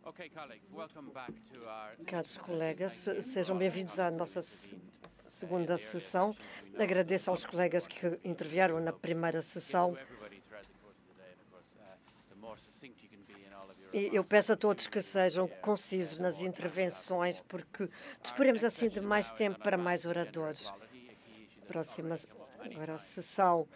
Caros colegas, sejam bem-vindos à nossa segunda sessão. Agradeço aos colegas que intervieram na primeira sessão. E eu peço a todos que sejam concisos nas intervenções, porque disporemos assim de mais tempo para mais oradores. Próxima agora a sessão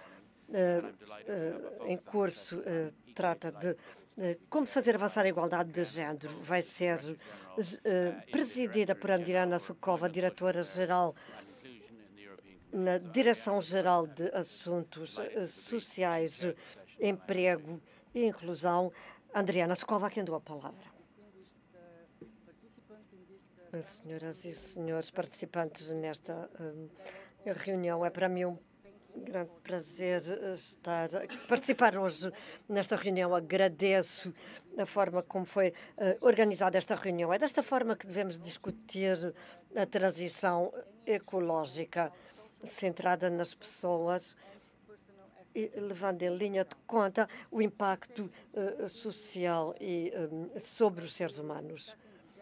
em curso trata de como fazer avançar a igualdade de género. Vai ser presidida por Andriana Sokova, diretora-geral na Direção-Geral de Assuntos Sociais, Emprego e Inclusão. Andriana Sokova, a quem dou a palavra. Senhoras e senhores participantes nesta reunião, é para mim um grande prazer participar hoje nesta reunião. Agradeço a forma como foi organizada esta reunião. É desta forma que devemos discutir a transição ecológica centrada nas pessoas e levando em linha de conta o impacto social e sobre os seres humanos.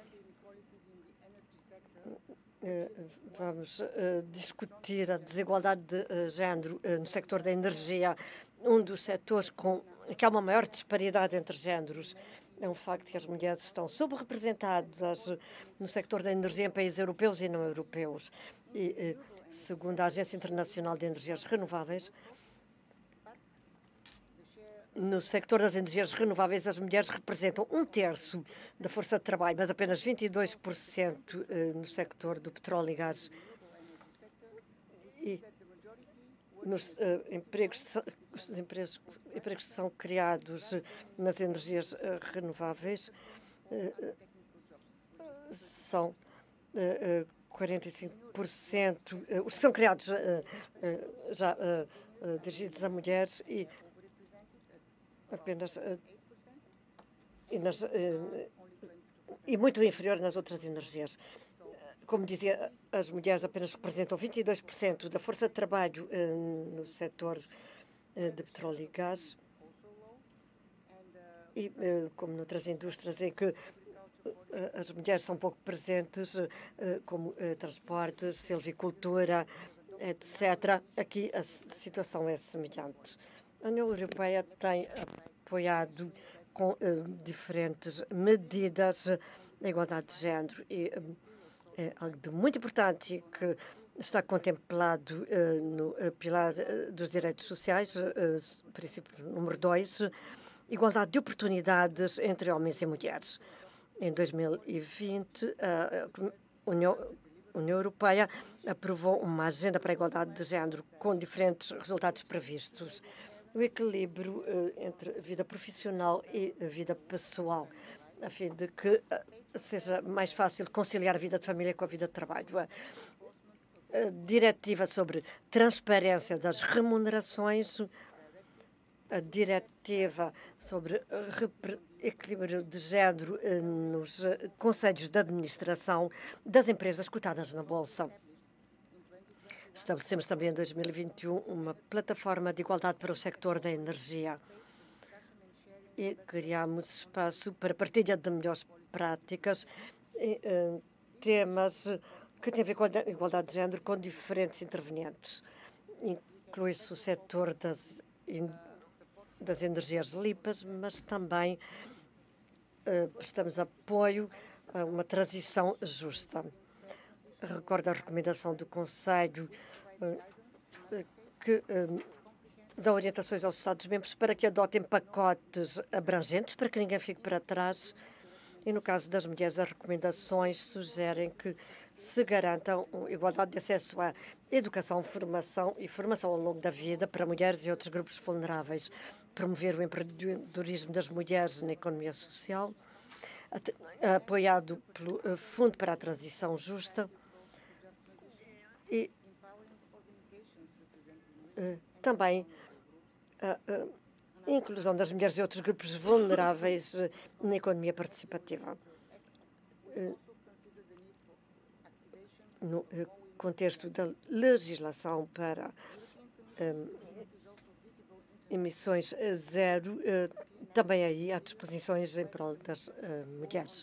Vamos discutir a desigualdade de género no setor da energia, um dos setores com que há uma maior disparidade entre géneros. É um facto que as mulheres estão subrepresentadas no setor da energia em países europeus e não europeus. E, segundo a Agência Internacional de Energias Renováveis, no sector das energias renováveis, as mulheres representam 1/3 da força de trabalho, mas apenas 22% no sector do petróleo e gás. E nos empregos que são criados nas energias renováveis são 45%, os que são criados já dirigidos a mulheres e apenas e muito inferior nas outras energias. Como dizia, as mulheres apenas representam 22% da força de trabalho no setor de petróleo e gás e como noutras indústrias em que as mulheres são pouco presentes, como transportes, silvicultura, etc. Aqui a situação é semelhante. A União Europeia tem apoiado com diferentes medidas a igualdade de género e é algo de muito importante e que está contemplado no pilar dos direitos sociais, princípio número 2, igualdade de oportunidades entre homens e mulheres. Em 2020, a União Europeia aprovou uma agenda para a igualdade de género com diferentes resultados previstos. O equilíbrio entre vida profissional e vida pessoal, a fim de que seja mais fácil conciliar a vida de família com a vida de trabalho. A diretiva sobre transparência das remunerações, a diretiva sobre equilíbrio de género nos conselhos de administração das empresas cotadas na Bolsa. Estabelecemos também em 2021 uma plataforma de igualdade para o sector da energia e criamos espaço para partilha de melhores práticas e temas que têm a ver com a igualdade de género com diferentes intervenientes. Inclui-se o setor das energias limpas, mas também prestamos apoio a uma transição justa. Recordo a recomendação do Conselho que dá orientações aos Estados-membros para que adotem pacotes abrangentes para que ninguém fique para trás. E, no caso das mulheres, as recomendações sugerem que se garantam igualdade de acesso à educação, formação e formação ao longo da vida para mulheres e outros grupos vulneráveis, promover o empreendedorismo das mulheres na economia social, apoiado pelo Fundo para a Transição Justa, e também a inclusão das mulheres e outros grupos vulneráveis na economia participativa. No contexto da legislação para emissões zero, também aí há disposições em prol das mulheres.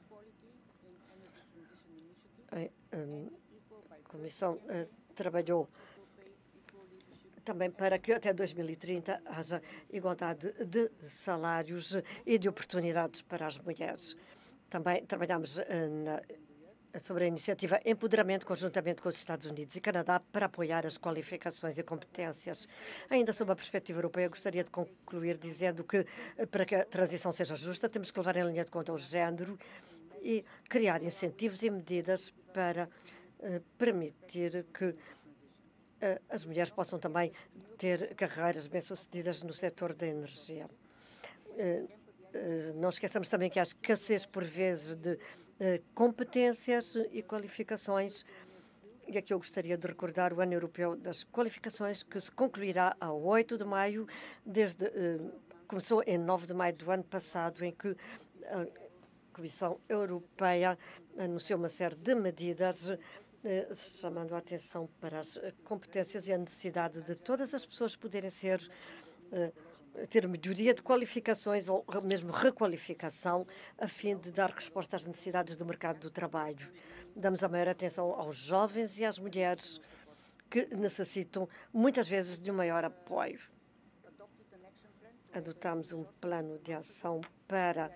A Comissão trabalhou também para que até 2030 haja igualdade de salários e de oportunidades para as mulheres. Também trabalhamos sobre a iniciativa Empoderamento, conjuntamente com os Estados Unidos e Canadá, para apoiar as qualificações e competências. Ainda sob a perspectiva europeia, gostaria de concluir dizendo que, para que a transição seja justa, temos que levar em linha de conta o género e criar incentivos e medidas para permitir que as mulheres possam também ter carreiras bem-sucedidas no setor da energia. Não esqueçamos também que há escassez, por vezes, de competências e qualificações. E aqui eu gostaria de recordar o Ano Europeu das Qualificações, que se concluirá a 8 de maio, começou em 9 de maio do ano passado, em que a Comissão Europeia anunciou uma série de medidas chamando a atenção para as competências e a necessidade de todas as pessoas poderem ter melhoria de qualificações ou mesmo requalificação, a fim de dar resposta às necessidades do mercado do trabalho. Damos a maior atenção aos jovens e às mulheres que necessitam, muitas vezes, de um maior apoio. Adotamos um plano de ação para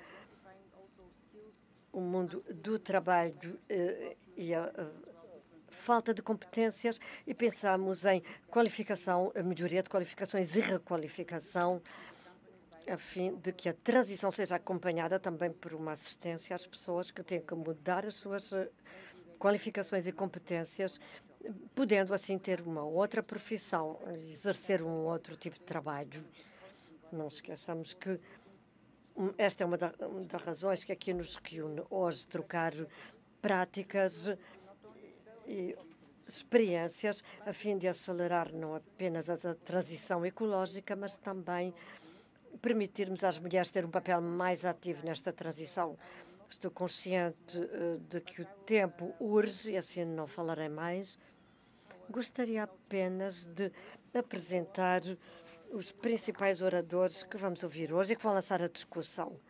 o mundo do trabalho e a falta de competências e pensamos em qualificação, a melhoria de qualificações e requalificação, a fim de que a transição seja acompanhada também por uma assistência às pessoas que têm que mudar as suas qualificações e competências, podendo assim ter uma outra profissão, exercer um outro tipo de trabalho. Não esqueçamos que esta é uma das razões que aqui nos reúne hoje, trocar práticas e experiências a fim de acelerar não apenas a transição ecológica, mas também permitirmos às mulheres ter um papel mais ativo nesta transição. Estou consciente de que o tempo urge e assim não falarei mais. Gostaria apenas de apresentar os principais oradores que vamos ouvir hoje e que vão lançar a discussão.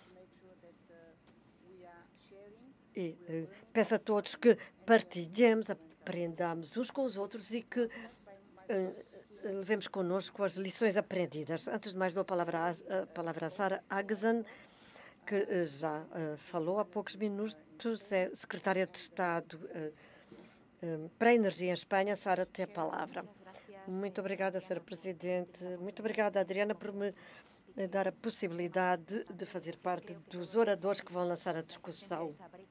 E peço a todos que partilhemos, aprendamos uns com os outros e que levemos connosco as lições aprendidas. Antes de mais, dou a palavra a Sara Agazan, que já falou há poucos minutos, é secretária de Estado para a Energia em Espanha. Sara, tem a palavra. Muito obrigada, Sra. Presidente. Muito obrigada, Adriana, por me dar a possibilidade de fazer parte dos oradores que vão lançar a discussão.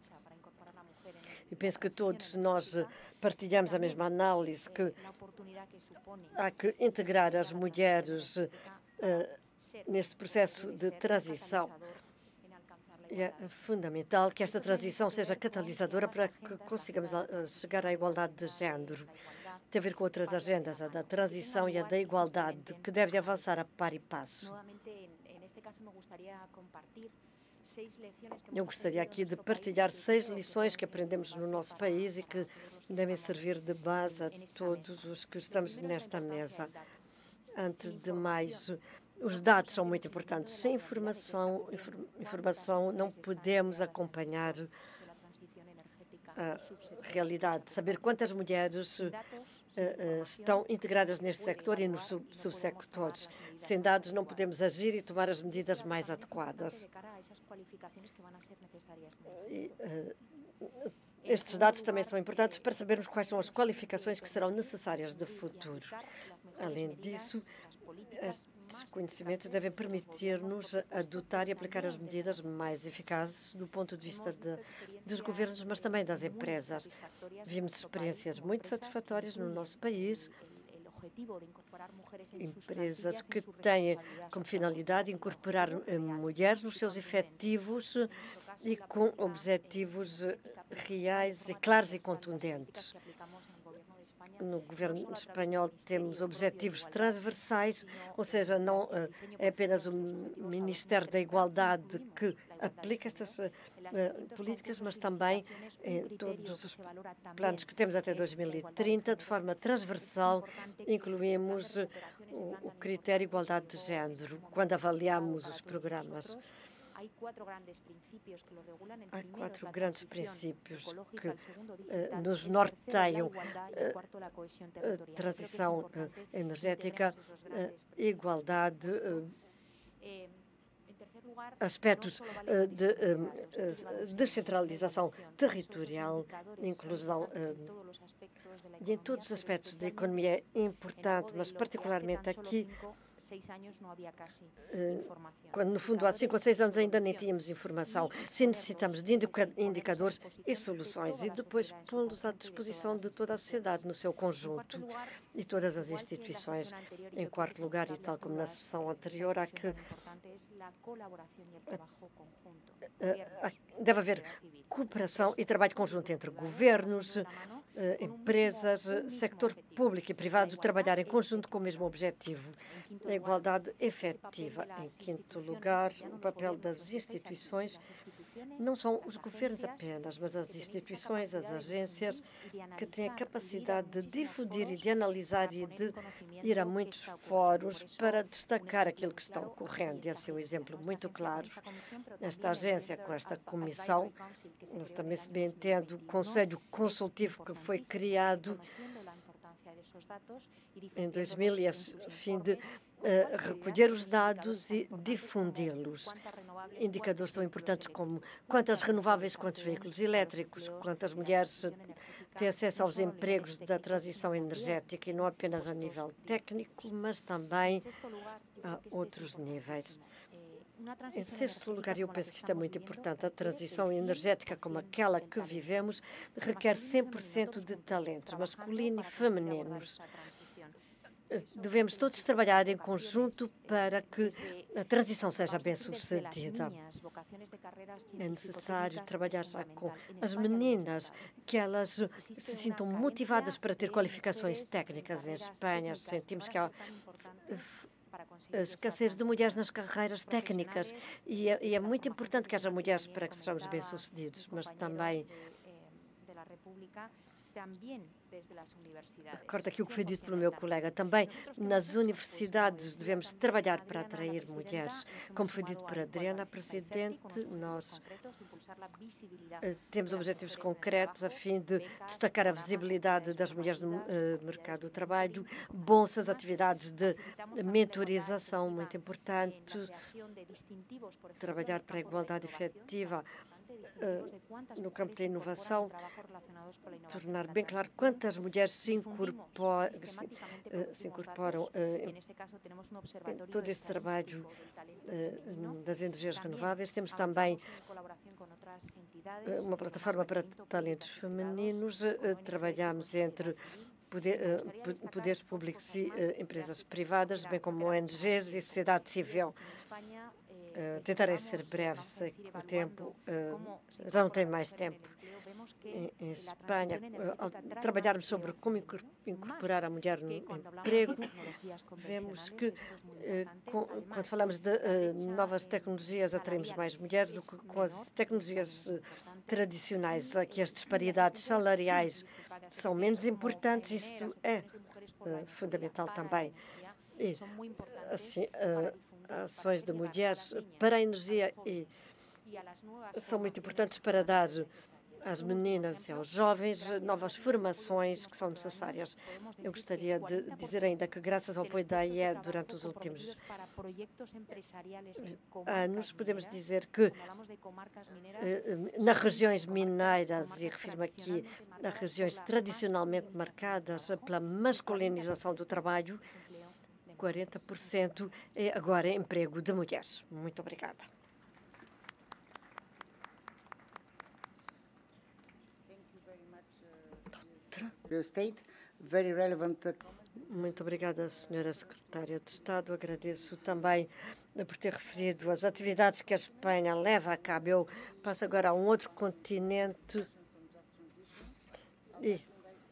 E penso que todos nós partilhamos a mesma análise, que há que integrar as mulheres neste processo de transição. E é fundamental que esta transição seja catalisadora para que consigamos chegar à igualdade de género. Tem a ver com outras agendas, a da transição e a da igualdade, que devem avançar a par e passo. Eu gostaria aqui de partilhar 6 lições que aprendemos no nosso país e que devem servir de base a todos os que estamos nesta mesa. Antes de mais, os dados são muito importantes. Sem informação não podemos acompanhar a realidade. Saber quantas mulheres estão integradas neste sector e nos subsectores. Sem dados não podemos agir e tomar as medidas mais adequadas. Estes dados também são importantes para sabermos quais são as qualificações que serão necessárias de futuro. Além disso, estes conhecimentos devem permitir-nos adotar e aplicar as medidas mais eficazes do ponto de vista dos governos, mas também das empresas. Vimos experiências muito satisfatórias no nosso país, empresas que têm como finalidade incorporar mulheres nos seus efetivos e com objetivos reais e claros e contundentes. No governo espanhol temos objetivos transversais, ou seja, não é apenas o Ministério da Igualdade que aplica estas políticas, mas também todos os planos que temos até 2030, de forma transversal, incluímos o critério igualdade de género quando avaliamos os programas. Há 4 grandes princípios que nos norteiam: a transição energética, igualdade, aspectos de descentralização territorial, inclusão, e em todos os aspectos da economia é importante, mas particularmente aqui, quando no fundo há 5 ou 6 anos ainda nem tínhamos informação. Sim, necessitamos de indicadores e soluções e depois pô-los à disposição de toda a sociedade no seu conjunto e todas as instituições. Em quarto lugar, e tal como na sessão anterior, há que deve haver cooperação e trabalho conjunto entre governos, empresas, sector público e privado trabalhar em conjunto com o mesmo objetivo, a igualdade efetiva. Em quinto lugar, o papel das instituições não são os governos apenas, mas as instituições, as agências que têm a capacidade de difundir e de analisar e de ir a muitos fóruns para destacar aquilo que está ocorrendo. E assim um exemplo muito claro, esta agência com esta comissão, mas também se bem entende o Conselho Consultivo que foi criado em 2000 e a fim de recolher os dados e difundi-los. Indicadores tão importantes como quantas renováveis, quantos veículos elétricos, quantas mulheres têm acesso aos empregos da transição energética, e não apenas a nível técnico, mas também a outros níveis. Em sexto lugar, eu penso que isto é muito importante, a transição energética como aquela que vivemos requer 100% de talentos masculinos e femininos. Devemos todos trabalhar em conjunto para que a transição seja bem-sucedida. É necessário trabalhar já com as meninas, que elas se sintam motivadas para ter qualificações técnicas. Em Espanha, sentimos que há a escassez de mulheres nas carreiras técnicas e é muito importante que haja mulheres para que sejamos bem-sucedidos, mas também recordo aqui o que foi dito pelo meu colega. Também nas universidades devemos trabalhar para atrair mulheres. Como foi dito por Adriana, Presidente, nós temos objetivos concretos a fim de destacar a visibilidade das mulheres no mercado do trabalho, bolsas, atividades de mentorização, muito importante, trabalhar para a igualdade efetiva no campo da inovação, tornar bem claro quantas mulheres se incorporam em todo esse trabalho das energias renováveis. Temos também uma plataforma para talentos femininos. Trabalhamos entre poderes públicos e empresas privadas, bem como ONGs e sociedade civil. Tentarei ser breve, sei que o tempo já não tem mais tempo. Em Espanha, ao trabalharmos sobre como incorporar a mulher no emprego, vemos que quando falamos de novas tecnologias atraímos mais mulheres do que com as tecnologias tradicionais. Aqui as disparidades salariais são menos importantes, isso é fundamental também. E, assim, ações de mulheres para a energia são muito importantes para dar às meninas e aos jovens novas formações que são necessárias. Eu gostaria de dizer ainda que, graças ao apoio da AIE durante os últimos anos, podemos dizer que nas regiões mineiras, e refiro-me aqui nas regiões tradicionalmente marcadas pela masculinização do trabalho, 40% é agora emprego de mulheres. Muito obrigada. Muito obrigada, Senhora Secretária de Estado. Agradeço também por ter referido as atividades que a Espanha leva a cabo. Eu passo agora a um outro continente e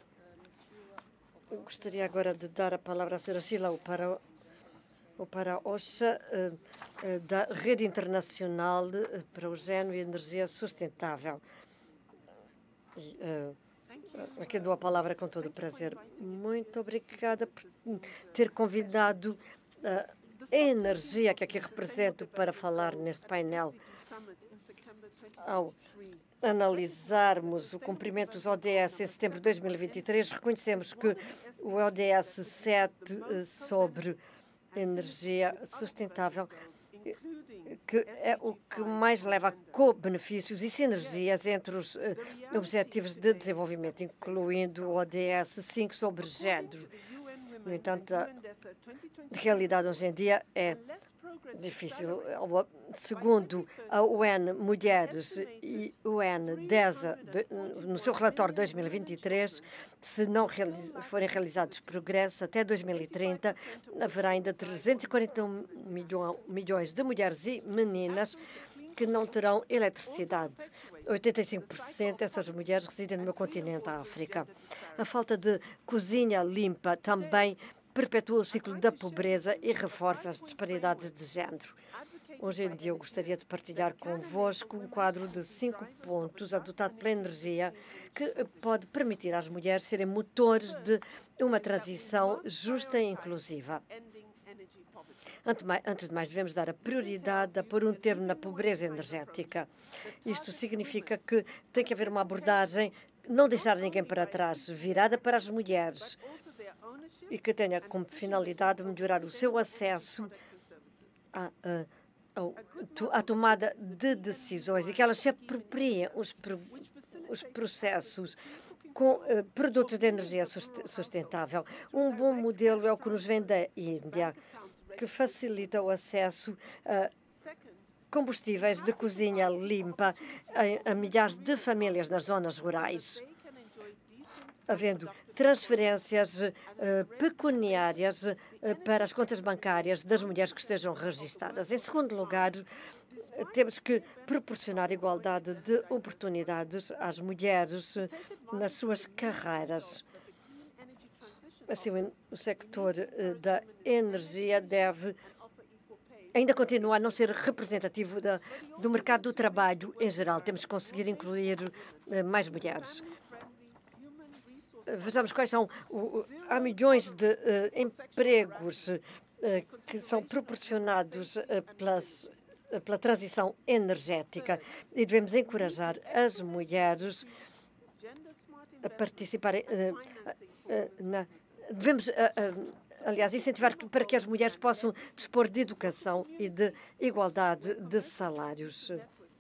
gostaria agora de dar a palavra à Sra. Sheila Opara-Ocha, da Rede Internacional para o Género e Energia Sustentável. Aqui dou a palavra com todo o prazer. Muito obrigada por ter convidado a energia que aqui represento para falar neste painel. Ao analisarmos o cumprimento dos ODS em setembro de 2023, reconhecemos que o ODS 7 sobre energia sustentável, que é o que mais leva a co-benefícios e sinergias entre os Objetivos de Desenvolvimento, incluindo o ODS 5 sobre género. No entanto, a realidade hoje em dia é difícil. Segundo a UN Mulheres e UN DESA, no seu relatório de 2023, se não forem realizados progressos até 2030, haverá ainda 341 milhões de mulheres e meninas que não terão eletricidade. 85% dessas mulheres residem no meu continente, a África. A falta de cozinha limpa também perpetua o ciclo da pobreza e reforça as disparidades de género. Hoje em dia eu gostaria de partilhar convosco um quadro de 5 pontos adotado pela energia que pode permitir às mulheres serem motores de uma transição justa e inclusiva. Antes de mais, devemos dar a prioridade a pôr um termo na pobreza energética. Isto significa que tem que haver uma abordagem, não deixar ninguém para trás, virada para as mulheres, e que tenha como finalidade melhorar o seu acesso à tomada de decisões e que elas se apropriem os processos com produtos de energia sustentável. Um bom modelo é o que nos vem da Índia, que facilita o acesso a combustíveis de cozinha limpa a milhares de famílias nas zonas rurais, havendo transferências pecuniárias para as contas bancárias das mulheres que estejam registadas. Em segundo lugar, temos que proporcionar igualdade de oportunidades às mulheres nas suas carreiras. Assim, o sector da energia deve ainda continuar a não ser representativo do mercado do trabalho em geral. Temos que conseguir incluir mais mulheres. Vejamos quais são. Há milhões de empregos que são proporcionados pela transição energética e devemos encorajar as mulheres a participarem devemos, aliás, incentivar para que as mulheres possam dispor de educação e de igualdade de salários.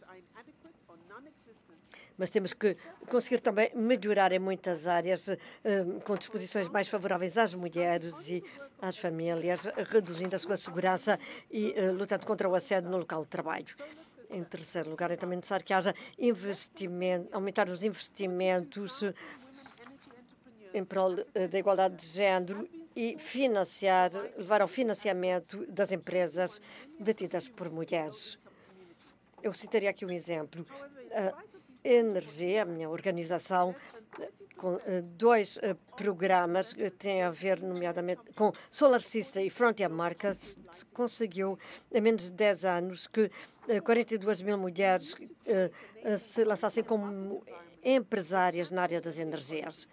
Mas temos que conseguir também melhorar em muitas áreas, com disposições mais favoráveis às mulheres e às famílias, reduzindo a sua segurança e lutando contra o assédio no local de trabalho. Em terceiro lugar, é também necessário que haja investimento, aumentar os investimentos em prol da igualdade de género e levar ao financiamento das empresas detidas por mulheres. Eu citaria aqui um exemplo. A Energia, a minha organização, com dois programas que têm a ver, nomeadamente, com Solar System e Frontier Markets, conseguiu, em menos de 10 anos, que 42 mil mulheres se lançassem como empresárias na área das energias.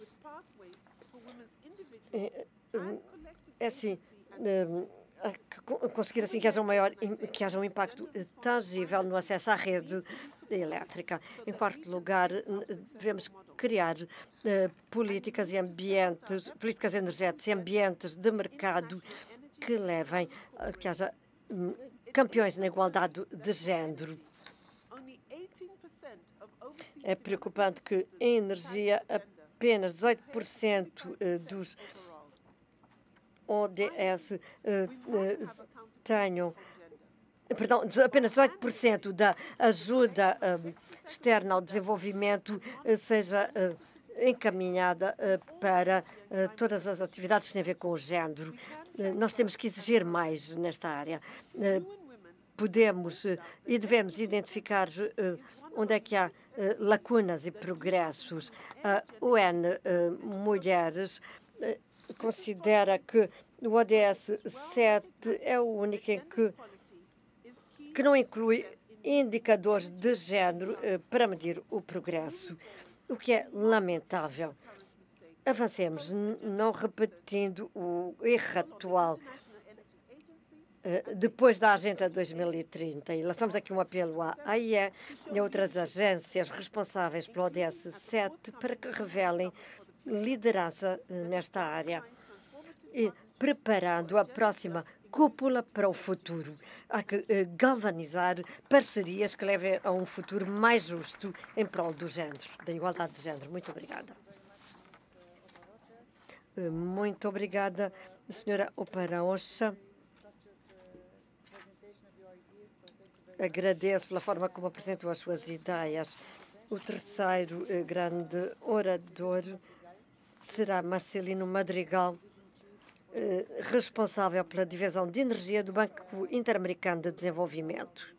É assim, conseguir assim que haja um impacto tangível no acesso à rede elétrica. Em quarto lugar, devemos criar políticas energéticas e ambientes de mercado que levem a que haja campeões na igualdade de género. É preocupante que em energia apenas 18% dos ODS tenham, perdão, apenas 18% da ajuda externa ao desenvolvimento seja encaminhada para todas as atividades que têm a ver com o género. Nós temos que exigir mais nesta área. Podemos e devemos identificar onde é que há lacunas e progressos. A UN Mulheres considera que o ODS 7 é o único em que não inclui indicadores de género para medir o progresso. o que é lamentável. Avancemos, não repetindo o erro atual. Depois da Agenda 2030, e lançamos aqui um apelo à AIE e a outras agências responsáveis pelo ODS 7 para que revelem liderança nesta área e preparando a próxima cúpula para o futuro. Há que galvanizar parcerias que levem a um futuro mais justo em prol do género, da igualdade de género. Muito obrigada. Muito obrigada, senhora Oparaocha. Agradeço pela forma como apresentou as suas ideias. O terceiro grande orador será Marcelino Madrigal, responsável pela divisão de energia do Banco Interamericano de Desenvolvimento.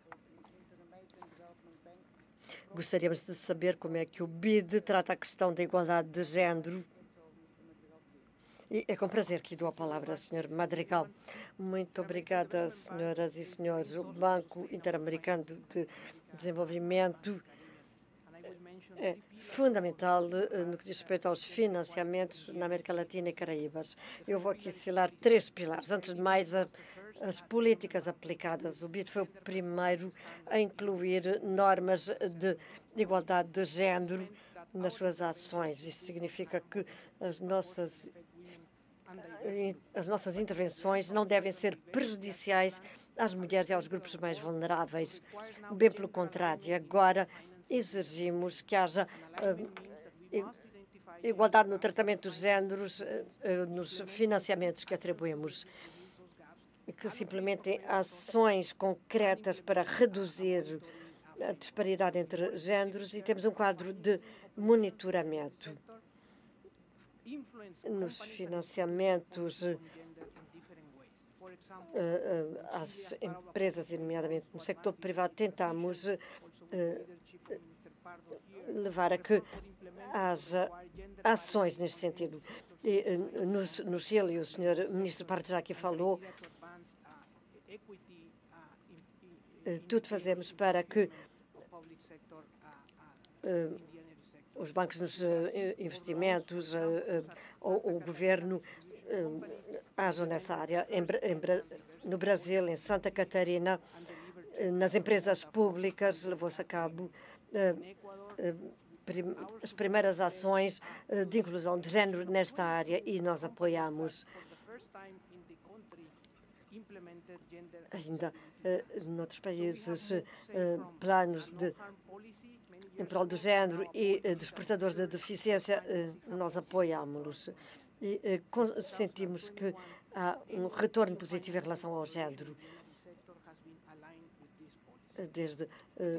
Gostaríamos de saber como é que o BID trata a questão da igualdade de género. E é com prazer que dou a palavra ao Sr. Madrigal. Muito obrigada, senhoras e senhores. O Banco Interamericano de Desenvolvimento é fundamental no que diz respeito aos financiamentos na América Latina e Caraíbas. Eu vou aqui citar 3 pilares. Antes de mais, as políticas aplicadas. O BID foi o primeiro a incluir normas de igualdade de género nas suas ações. Isso significa que as nossas intervenções não devem ser prejudiciais às mulheres e aos grupos mais vulneráveis. Bem pelo contrário, agora exigimos que haja igualdade no tratamento dos géneros nos financiamentos que atribuímos, que se implementem ações concretas para reduzir a disparidade entre géneros e temos um quadro de monitoramento nos financiamentos às empresas, nomeadamente no sector privado. Tentamos levar a que haja ações neste sentido. No Chile, o senhor ministro Partes já aqui falou, tudo fazemos para que os bancos nos investimentos ou o governo ajam nessa área. No Brasil, em Santa Catarina, nas empresas públicas, levou-se a cabo as primeiras ações de inclusão de género nesta área e nós apoiamos. Ainda noutros países, planos em prol do género e dos portadores de deficiência, nós apoiamos-los. E sentimos que há um retorno positivo em relação ao género. Desde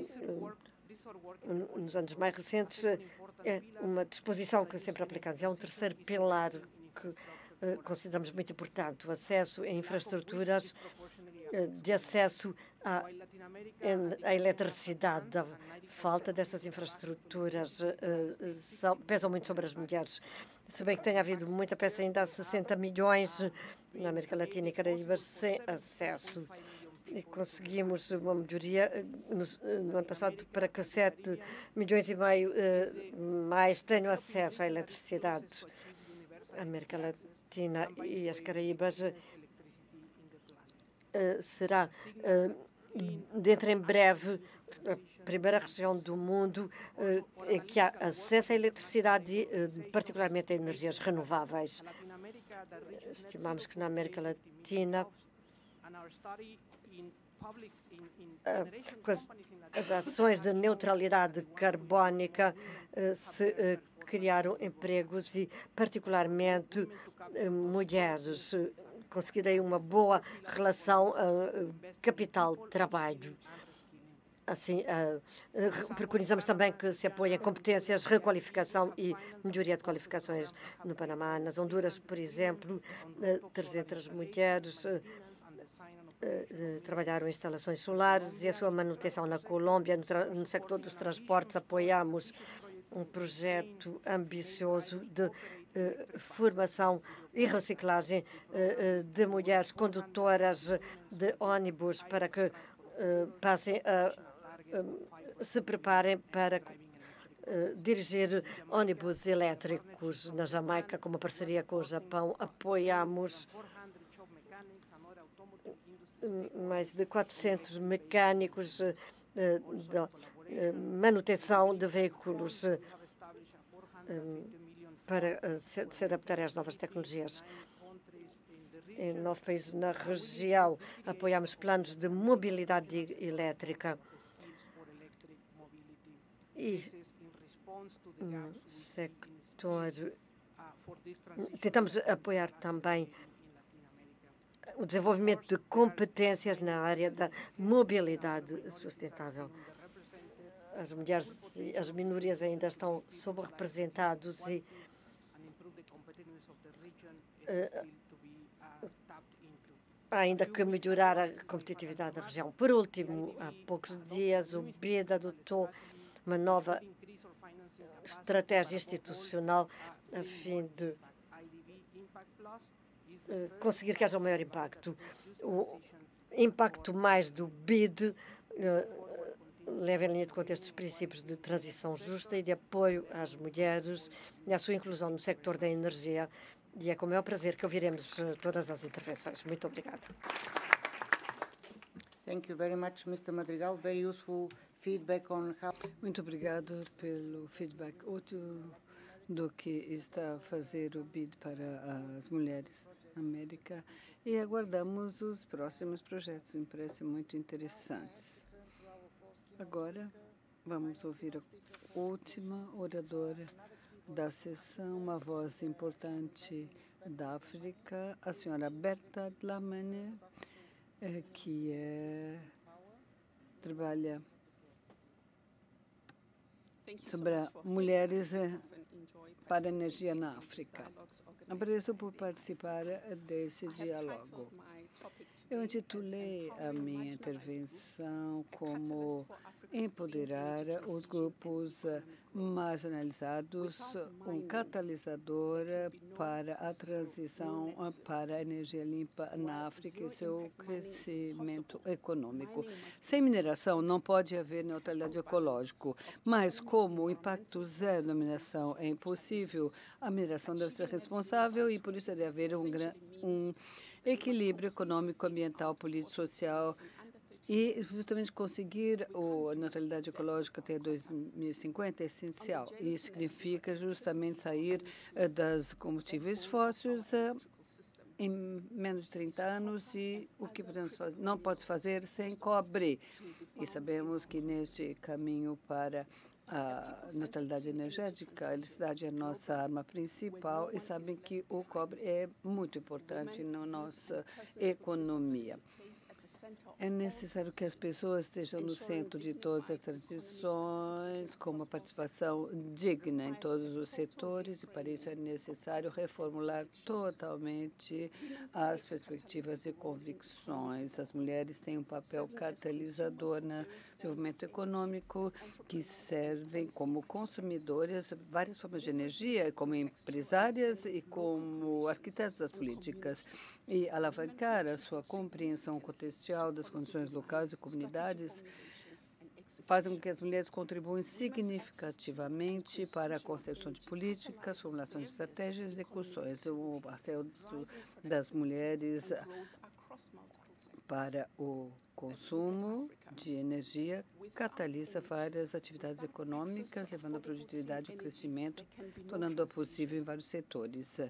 nos anos mais recentes, é uma disposição que sempre aplicamos. É um terceiro pilar que consideramos muito importante, o acesso a infraestruturas de acesso à eletricidade. A falta dessas infraestruturas pesam muito sobre as mulheres. Se bem que tenha havido muita peça, ainda há 60 milhões na América Latina e Caraíbas sem acesso. E conseguimos uma melhoria no ano passado para que 7,5 milhões mais tenham acesso à eletricidade. A América Latina e as Caraíbas será, dentro em breve, a primeira região do mundo em que há acesso à eletricidade, particularmente a energias renováveis. Estimamos que na América Latina as ações de neutralidade carbónica se criaram empregos e, particularmente, mulheres. Conseguirem uma boa relação capital-trabalho. Assim, preconizamos também que se apoiem competências, requalificação e melhoria de qualificações no Panamá. Nas Honduras, por exemplo, 300 mulheres trabalharam em instalações solares e a sua manutenção. Na Colômbia, no sector dos transportes, apoiamos um projeto ambicioso de formação e reciclagem de mulheres condutoras de ônibus para que passem a se preparem para dirigir ônibus elétricos na Jamaica, com uma parceria com o Japão. Apoiamos mais de 400 mecânicos da manutenção de veículos para se adaptarem às novas tecnologias. Em 9 países na região, apoiamos planos de mobilidade elétrica e no sector tentamos apoiar também o desenvolvimento de competências na área da mobilidade sustentável. As mulheres e as minorias ainda estão subrepresentados e há ainda que melhorar a competitividade da região. Por último, há poucos dias, o BID adotou uma nova estratégia institucional a fim de conseguir que haja um maior impacto. O impacto mais do BID leva em linha de conta estes princípios de transição justa e de apoio às mulheres e à sua inclusão no sector da energia. E é com o maior prazer que ouviremos todas as intervenções. Muito obrigada. Thank you very much, Mr. Madrigal. Very useful feedback on how... Muito obrigado pelo feedback útil do que está a fazer o BID para as mulheres na América e aguardamos os próximos projetos, me parecem muito interessantes. Agora, vamos ouvir a última oradora da sessão, uma voz importante da África, a senhora Berta Dlamini, que trabalha sobre mulheres para a energia na África. Agradeço por participar desse diálogo. Eu intitulei a minha intervenção como empoderar os grupos marginalizados, um catalisador para a transição para a energia limpa na África e seu crescimento econômico. Sem mineração não pode haver neutralidade ecológica, mas como o impacto zero da mineração é impossível, a mineração deve ser responsável e por isso deve haver um equilíbrio econômico, ambiental, político, social e justamente conseguir a neutralidade ecológica até 2050 é essencial. Isso significa justamente sair das combustíveis fósseis em menos de 30 anos e o que podemos fazer, não pode fazer sem cobre. E sabemos que neste caminho para a neutralidade energética, a eletricidade é a nossa arma principal e sabem que o cobre é muito importante na nossa economia. É necessário que as pessoas estejam no centro de todas as transições, com uma participação digna em todos os setores, e para isso é necessário reformular totalmente as perspectivas e convicções. As mulheres têm um papel catalisador no desenvolvimento econômico, que servem como consumidoras várias formas de energia, como empresárias e como arquitetos das políticas, e alavancar a sua compreensão contextual das condições locais e comunidades fazem com que as mulheres contribuam significativamente para a concepção de políticas, formulação de estratégias e execuções. O papel das mulheres para o consumo de energia catalisa várias atividades econômicas, levando a produtividade e o crescimento, tornando-a possível em vários setores.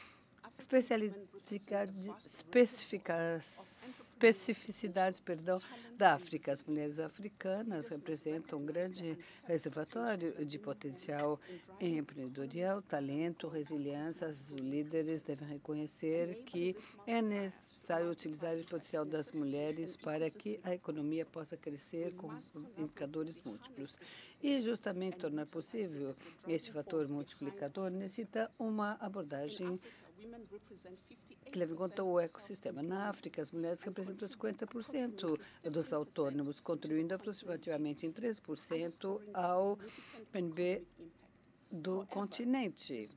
Especificidades da África. As mulheres africanas representam um grande reservatório de potencial empreendedorial, talento, resiliência. Os líderes devem reconhecer que é necessário utilizar o potencial das mulheres para que a economia possa crescer com indicadores múltiplos. E justamente tornar possível este fator multiplicador necessita uma abordagem que leva em conta o ecossistema. Na África, as mulheres representam 50% dos autônomos, contribuindo aproximadamente em 3% ao PNB do continente.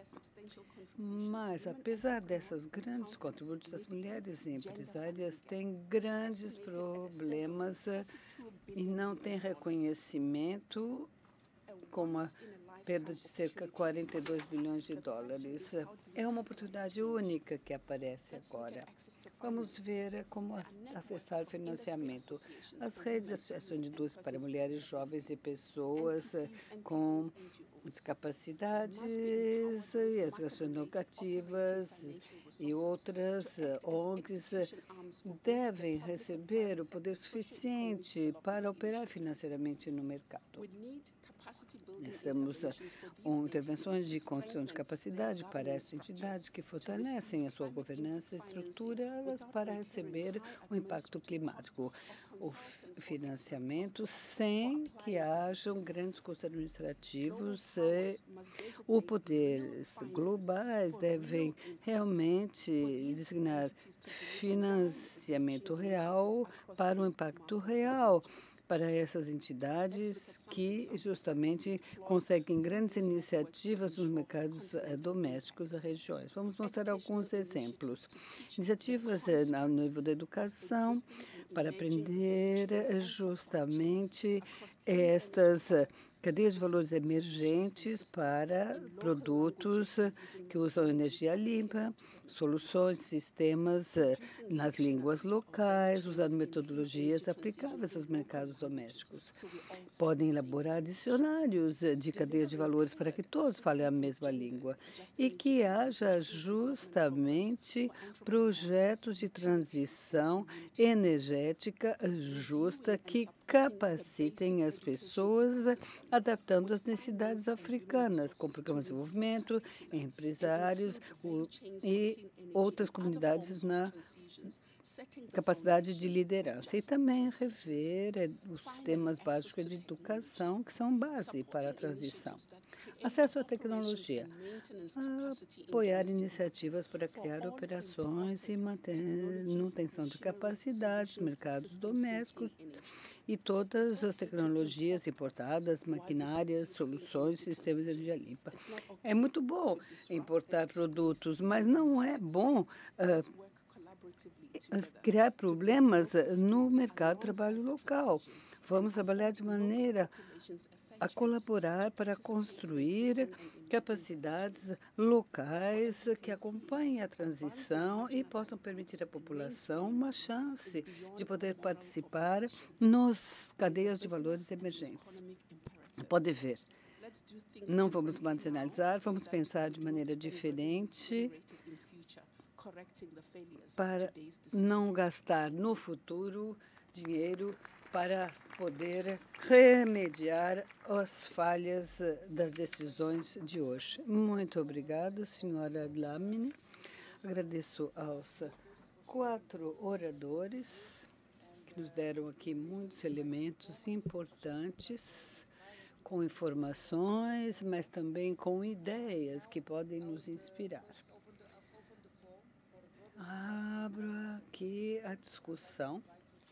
Mas, apesar dessas grandes contribuições, as mulheres empresárias têm grandes problemas e não têm reconhecimento com uma perda de cerca de 42 bilhões de dólares. É uma oportunidade única que aparece agora. Vamos ver como acessar financiamento. As redes de associação de indústria para mulheres, jovens e pessoas com discapacidades e associações educativas e outras ONGs devem receber o poder suficiente para operar financeiramente no mercado. Estamos com intervenções de construção de capacidade para essas entidades que fortalecem a sua governança e estruturas para receber o impacto climático. O financiamento sem que hajam grandes custos administrativos. Os poderes globais devem realmente designar financiamento real para o impacto real para essas entidades que justamente conseguem grandes iniciativas nos mercados domésticos das regiões. Vamos mostrar alguns exemplos. Iniciativas no nível da educação para aprender justamente estas cadeias de valores emergentes para produtos que usam energia limpa, soluções, sistemas nas línguas locais, usando metodologias aplicáveis aos mercados domésticos. Podem elaborar dicionários de cadeias de valores para que todos falem a mesma língua e que haja justamente projetos de transição energética justa que capacitem as pessoas adaptando às necessidades africanas, com programas de desenvolvimento, empresários e outras comunidades na capacidade de liderança. E também rever os sistemas básicos de educação, que são base para a transição. Acesso à tecnologia. Apoiar iniciativas para criar operações e manutenção de capacidade, mercados domésticos, e todas as tecnologias importadas, maquinárias, soluções, sistemas de energia limpa. É muito bom importar produtos, mas não é bom criar problemas no mercado de trabalho local. Vamos trabalhar de maneira a colaborar para construir capacidades locais que acompanhem a transição e possam permitir à população uma chance de poder participar nas cadeias de valores emergentes. Pode ver, não vamos marginalizar, vamos pensar de maneira diferente para não gastar no futuro dinheiro para poder remediar as falhas das decisões de hoje. Muito obrigado, senhora Dlamini. Agradeço aos 4 oradores que nos deram aqui muitos elementos importantes, com informações, mas também com ideias que podem nos inspirar. Abro aqui a discussão.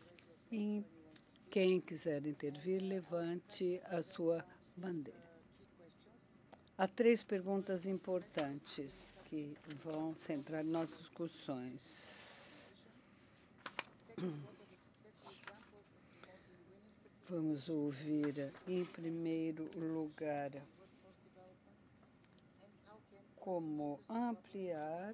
Quem quiser intervir, levante a sua bandeira. Há 3 perguntas importantes que vão centrar nossas discussões. Vamos ouvir, em primeiro lugar, como ampliar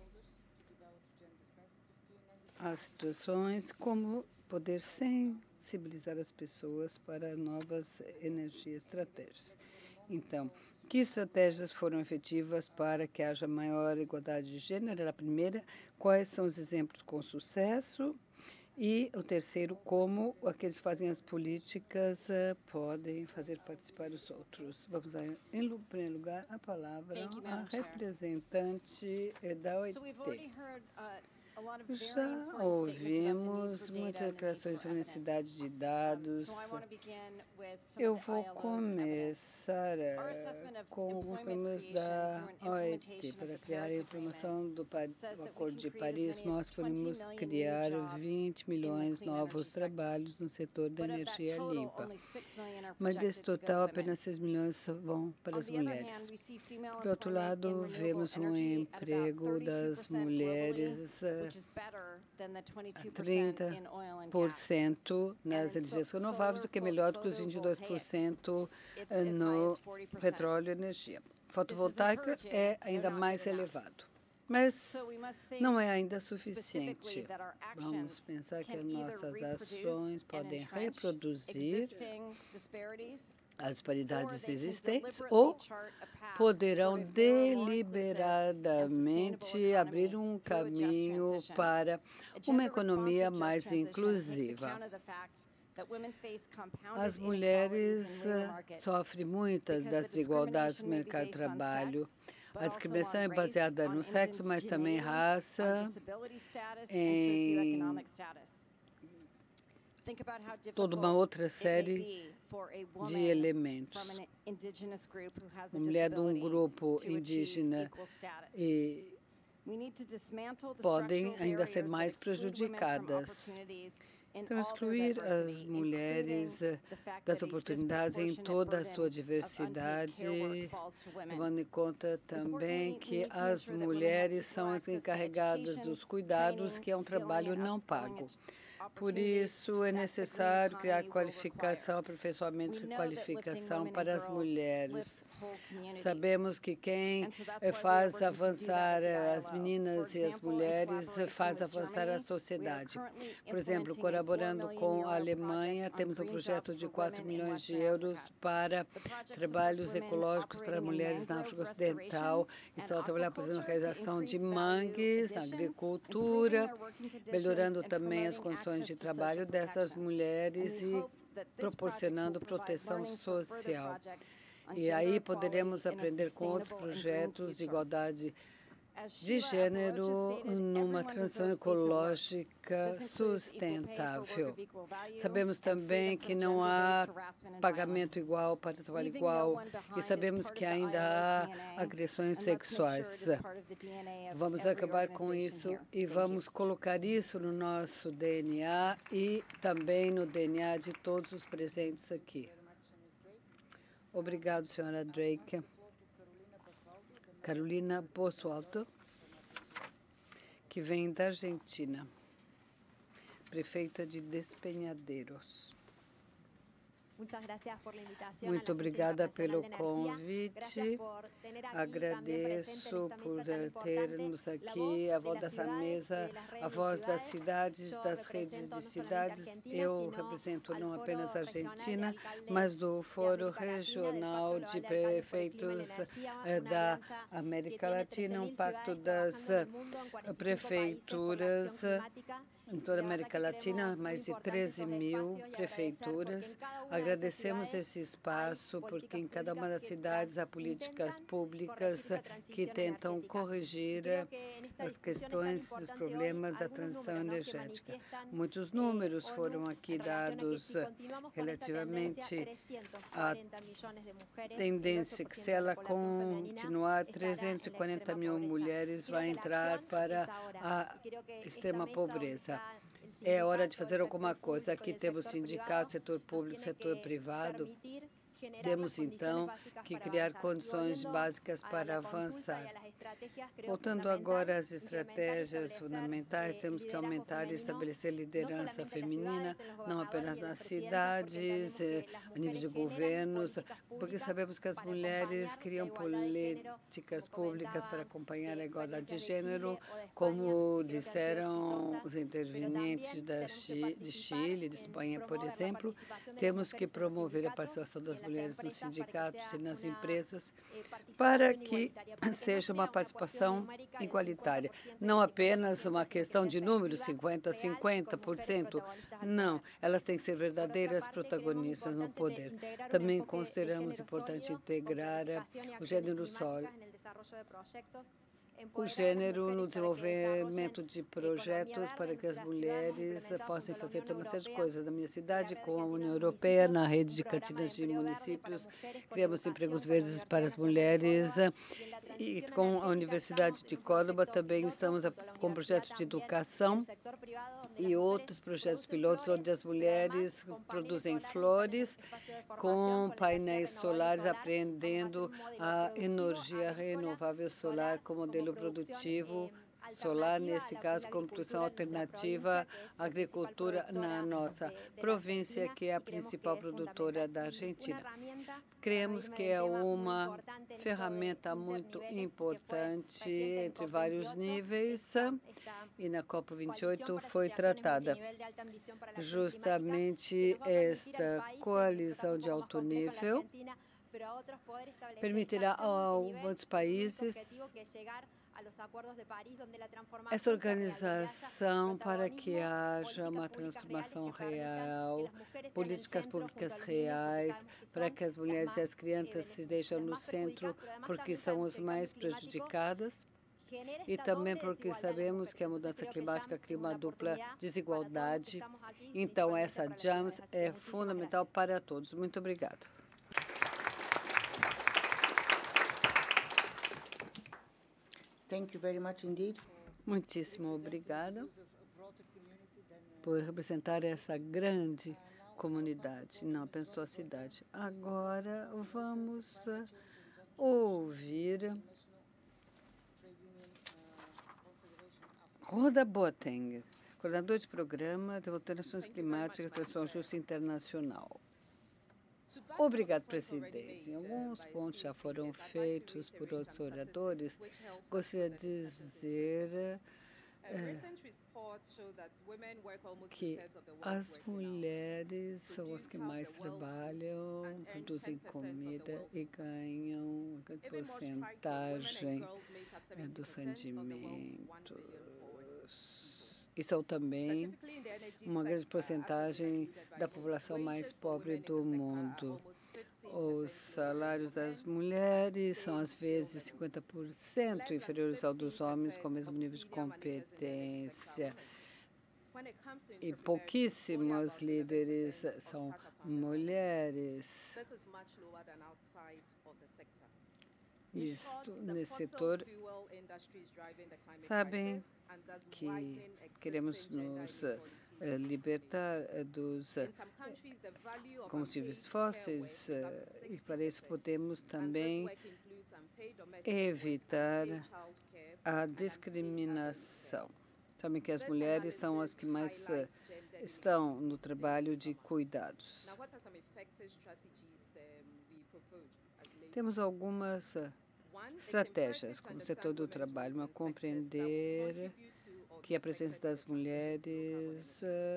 as situações, como poder sensibilizar as pessoas para novas energias, estratégias. Então, que estratégias foram efetivas para que haja maior igualdade de gênero? A primeira, quais são os exemplos com sucesso? E o terceiro, como aqueles que fazem as políticas podem fazer participar os outros. Vamos dar, em primeiro lugar, a palavra à representante da OIT. Já ouvimos muitas declarações sobre necessidade de dados. Eu vou começar com alguns problemas da OIT. Para criar a informação do Acordo de Paris, nós podemos criar 20 milhões de novos trabalhos no setor da energia limpa. Mas desse total, apenas 6 milhões vão para as mulheres. Por outro lado, vemos um emprego das mulheres 30% nas energias renováveis, o que é melhor do que os 22% no petróleo e energia. Fotovoltaica é ainda mais elevado. Mas não é ainda suficiente. Vamos pensar que as nossas ações podem reproduzir as disparidades existentes ou poderão deliberadamente abrir um caminho para uma economia mais inclusiva. As mulheres sofrem muitas das desigualdades no mercado de trabalho. A discriminação é baseada no sexo, mas também raça, em toda uma outra série de elementos. Uma mulher de um grupo indígena podem ainda ser mais prejudicadas. Então, excluir as mulheres das oportunidades em toda a sua diversidade, levando em conta também que as mulheres são as encarregadas dos cuidados, que é um trabalho não pago. Por isso, é necessário criar qualificação, aperfeiçoamento de qualificação para as mulheres. Sabemos que quem faz avançar as meninas e as mulheres faz avançar a sociedade. Por exemplo, colaborando com a Alemanha, temos um projeto de 4 milhões de euros para trabalhos ecológicos para mulheres na África Ocidental. Estão a trabalhar, por exemplo, na realização de mangues, na agricultura, melhorando também as condições de trabalho dessas mulheres e proporcionando proteção social. E aí poderemos aprender com outros projetos de igualdade de gênero numa transição ecológica sustentável. Sabemos também que não há pagamento igual para trabalho igual e sabemos que ainda há agressões sexuais. Vamos acabar com isso e vamos colocar isso no nosso DNA e também no DNA de todos os presentes aqui. Obrigado, senhora Drake. Carolina Boswalto, que vem da Argentina, prefeita de Despeñadeiros. Muito obrigada pelo convite. Agradeço por termos aqui a voz dessa mesa, a voz das cidades, das redes de cidades. Eu represento não apenas a Argentina, mas o Fórum Regional de Prefeitos da América Latina, um pacto das prefeituras em toda a América Latina, mais de 13 mil prefeituras. Agradecemos esse espaço, porque em cada uma das cidades há políticas públicas que tentam corrigir as questões, os problemas da transição energética. Muitos números foram aqui dados relativamente à tendência que, se ela continuar, 340 mil mulheres vão entrar para a extrema pobreza. É hora de fazer alguma coisa. Aqui temos sindicato, setor público, setor privado. Temos, então, que criar condições básicas para avançar. Voltando agora às estratégias fundamentais, temos que aumentar e estabelecer liderança feminina, não apenas nas cidades, a nível de governos, porque sabemos que as mulheres criam políticas públicas para acompanhar a igualdade de gênero, como disseram os intervenientes de Chile, de Espanha, por exemplo. Temos que promover a participação das mulheres nos sindicatos e nas empresas para que seja uma participação igualitária. Não apenas uma questão de números, 50%. Não, elas têm que ser verdadeiras protagonistas no poder. Também consideramos importante integrar o gênero no desenvolvimento de projetos para que as mulheres possam fazer uma série de coisas. Na minha cidade, com a União Europeia, na rede de cantinas de municípios, criamos empregos verdes para as mulheres e com a Universidade de Córdoba também estamos com projetos de educação e outros projetos pilotos onde as mulheres produzem flores com painéis solares, aprendendo a energia renovável solar como modelo produtivo solar, nesse caso, como produção alternativa à agricultura na nossa província, que é a principal produtora da Argentina. Creemos que é uma ferramenta muito importante entre vários níveis e na COP28 foi tratada. Justamente esta coalizão de alto nível permitirá a outros países essa organização para que haja uma transformação real, políticas públicas reais, para que as mulheres e as crianças se deixem no centro, porque são as mais prejudicadas. E também porque sabemos que a mudança climática cria uma dupla desigualdade. Então, essa JAMS é fundamental para todos. Muito obrigado. Thank you very much indeed. Muitíssimo obrigada por representar essa grande comunidade, não apenas sua cidade. Agora vamos ouvir Roda Boateng, coordenador de programa de alterações climáticas e transição justa internacional. Obrigado, presidente. Alguns pontos já foram feitos por outros oradores. Gostaria de dizer que as mulheres são as que mais trabalham, produzem comida e ganham uma grande porcentagem dos rendimentos. E são também uma grande porcentagem da população mais pobre do mundo. Os salários das mulheres são, às vezes, 50% inferiores ao dos homens, com o mesmo nível de competência. E pouquíssimos líderes são mulheres. Nesse setor, sabem que queremos nos libertar dos combustíveis fósseis e para isso podemos também evitar a discriminação. Sabem que as mulheres são as que mais estão no trabalho de cuidados. Temos algumas estratégias, como o setor do trabalho, a compreender que a presença das mulheres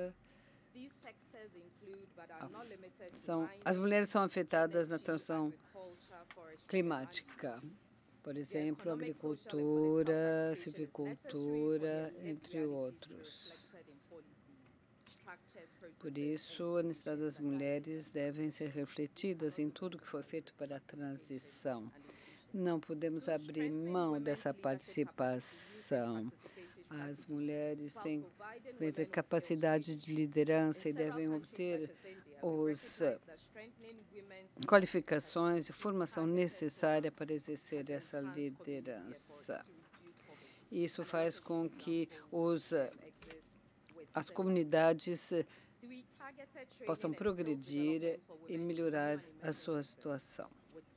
as mulheres são afetadas na transição climática. Por exemplo, agricultura, silvicultura, entre outros. Por isso, a necessidade das mulheres devem ser refletidas em tudo que foi feito para a transição. Não podemos abrir mão dessa participação. As mulheres têm capacidade de liderança e devem obter as qualificações e formação necessária para exercer essa liderança. Isso faz com que as comunidades possam progredir e melhorar a sua situação.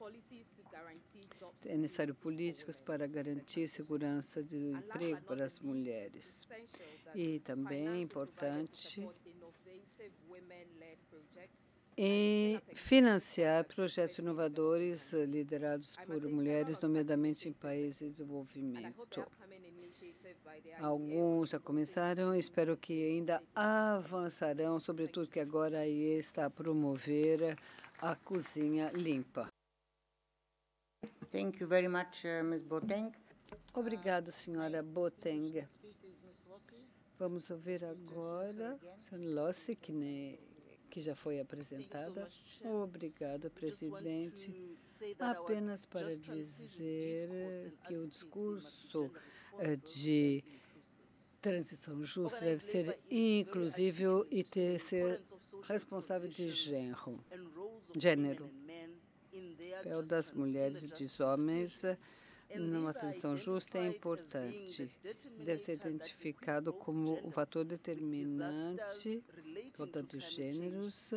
É necessário políticas para garantir segurança de emprego para as mulheres. E também é importante financiar projetos inovadores liderados por mulheres, nomeadamente em países em desenvolvimento. Alguns já começaram, espero que ainda avançarão, sobretudo que agora a IE está a promover a cozinha limpa. Thank you very much, Ms. Boateng. Obrigado, senhora Boateng. Vamos ouvir agora a senhora Lossi, que já foi apresentada. Obrigado, presidente. Apenas para dizer que o discurso de transição justa deve ser inclusivo e ser responsável de gênero. O papel das mulheres e dos homens numa transição justa é importante. Deve ser identificado como um fator determinante, portanto, dos gêneros.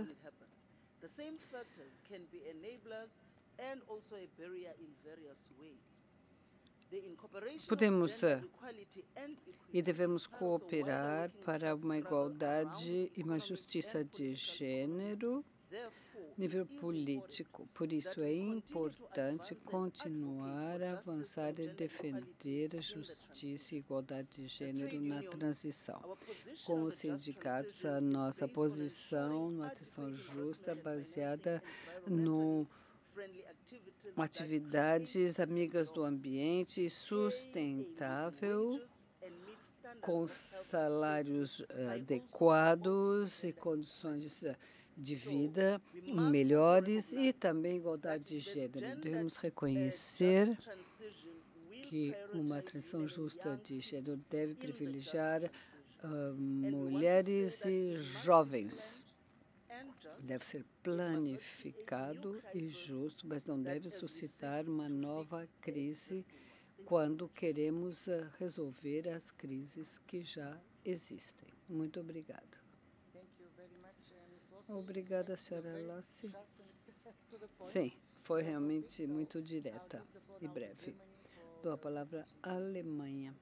podemos e devemos cooperar para uma igualdade e uma justiça de gênero nível político. Por isso é importante continuar a avançar e defender a justiça e igualdade de gênero na transição. Com os sindicatos, a nossa posição, uma transição justa, baseada no atividades amigas do ambiente e sustentável, com salários adequados e condições de vida melhores e também igualdade de gênero. Devemos reconhecer que uma transição justa de gênero deve privilegiar mulheres e jovens. Deve ser planificado e justo, mas não deve suscitar uma nova crise quando queremos resolver as crises que já existem. Muito obrigado. Obrigada, senhora Lossi. Sim, foi realmente muito direta e breve. Dou a palavra à Alemanha.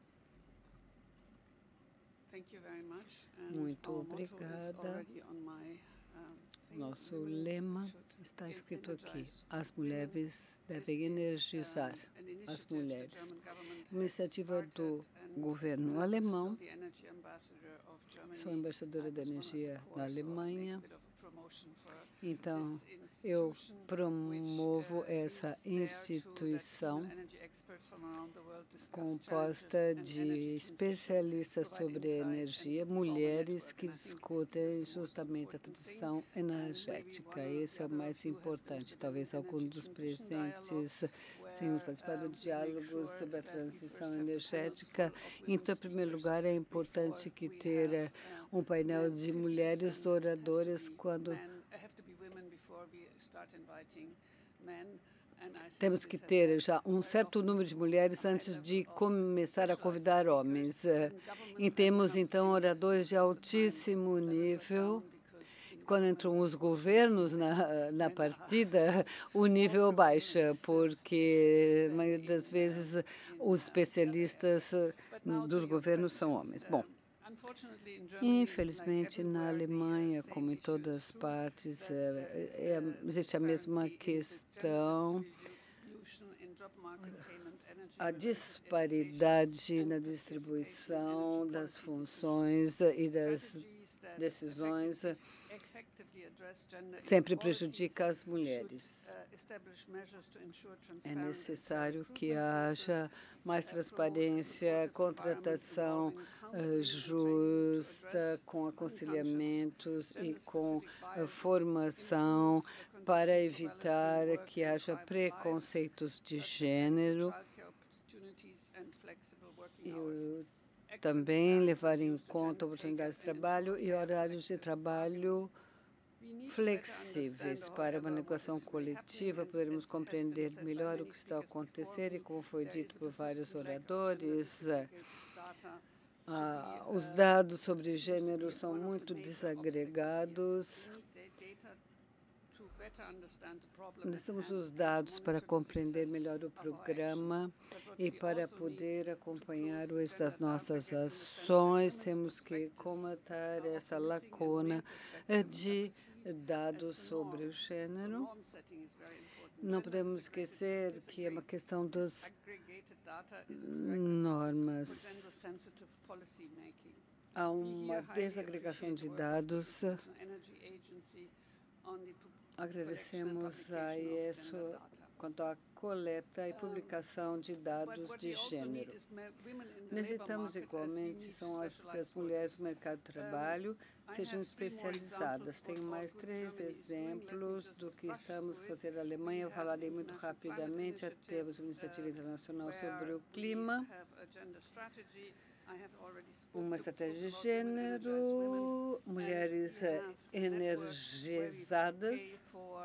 Muito obrigada. Nosso lema está escrito aqui: as mulheres devem energizar as mulheres. Iniciativa do governo alemão. Sou embaixadora da energia na Alemanha. Então, eu promovo essa instituição composta de especialistas sobre energia, mulheres que discutem justamente a transição energética. Esse é o mais importante. Talvez alguns dos presentes tenham participado de diálogos sobre a transição energética. Então, em primeiro lugar, é importante que ter um painel de mulheres oradoras quando temos que ter já um certo número de mulheres antes de começar a convidar homens. E temos, então, oradores de altíssimo nível. Quando entram os governos na partida, o nível baixa, porque, a maioria das vezes, os especialistas dos governos são homens. Bom, infelizmente, na Alemanha, como em todas as partes, existe a mesma questão. A disparidade na distribuição das funções e das decisões sempre prejudica as mulheres. É necessário que haja mais transparência, contratação justa, com aconselhamentos e com formação para evitar que haja preconceitos de gênero e também levar em conta oportunidades de trabalho e horários de trabalho flexíveis. Para uma negociação coletiva, poderemos compreender melhor o que está acontecendo e, como foi dito por vários oradores, os dados sobre gênero são muito desagregados. Nós temos os dados para compreender melhor o programa e para poder acompanhar o êxito das nossas ações. Temos que comatar essa lacuna de dados sobre o gênero. Não podemos esquecer que é uma questão das normas. Há uma desagregação de dados. Agradecemos a isso quanto à coleta e publicação de dados de gênero. Necessitamos, igualmente, são as mulheres do mercado de trabalho sejam especializadas. Tenho mais 3 exemplos do que estamos a fazer na Alemanha. Eu falarei muito rapidamente. Já temos uma iniciativa internacional sobre o clima, uma estratégia de gênero, mulheres energizadas,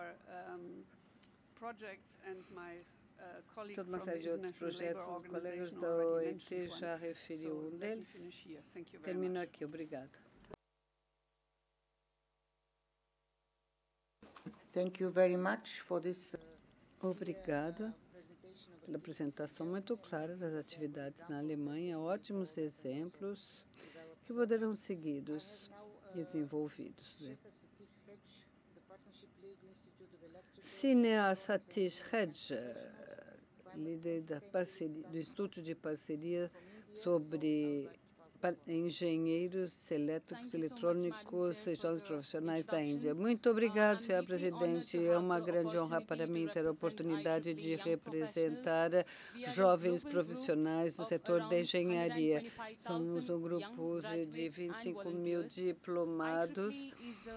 toda uma série de outros projetos. Os colegas da OIT já referiu um deles. Termino aqui. Obrigada. Thank you very much for this. Obrigada pela apresentação muito clara das atividades na Alemanha, ótimos exemplos que poderão ser seguidos e desenvolvidos. Sinea Satish Hedge, líder do Instituto de Parceria sobre Engenheiros Elétricos e Eletrônicos e Jovens Profissionais da Índia. Muito obrigado, senhora presidente. É uma grande honra para mim ter a oportunidade de representar jovens profissionais do setor da engenharia. Somos um grupo de 25 mil diplomados.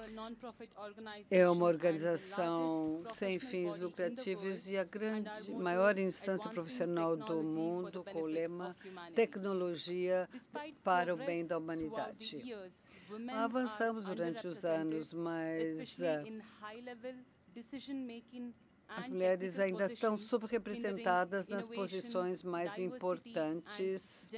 É uma organização sem fins lucrativos e a maior instância profissional do mundo, com o lema Tecnologia para o bem da humanidade. Avançamos durante os anos, mas as mulheres ainda estão subrepresentadas nas posições mais importantes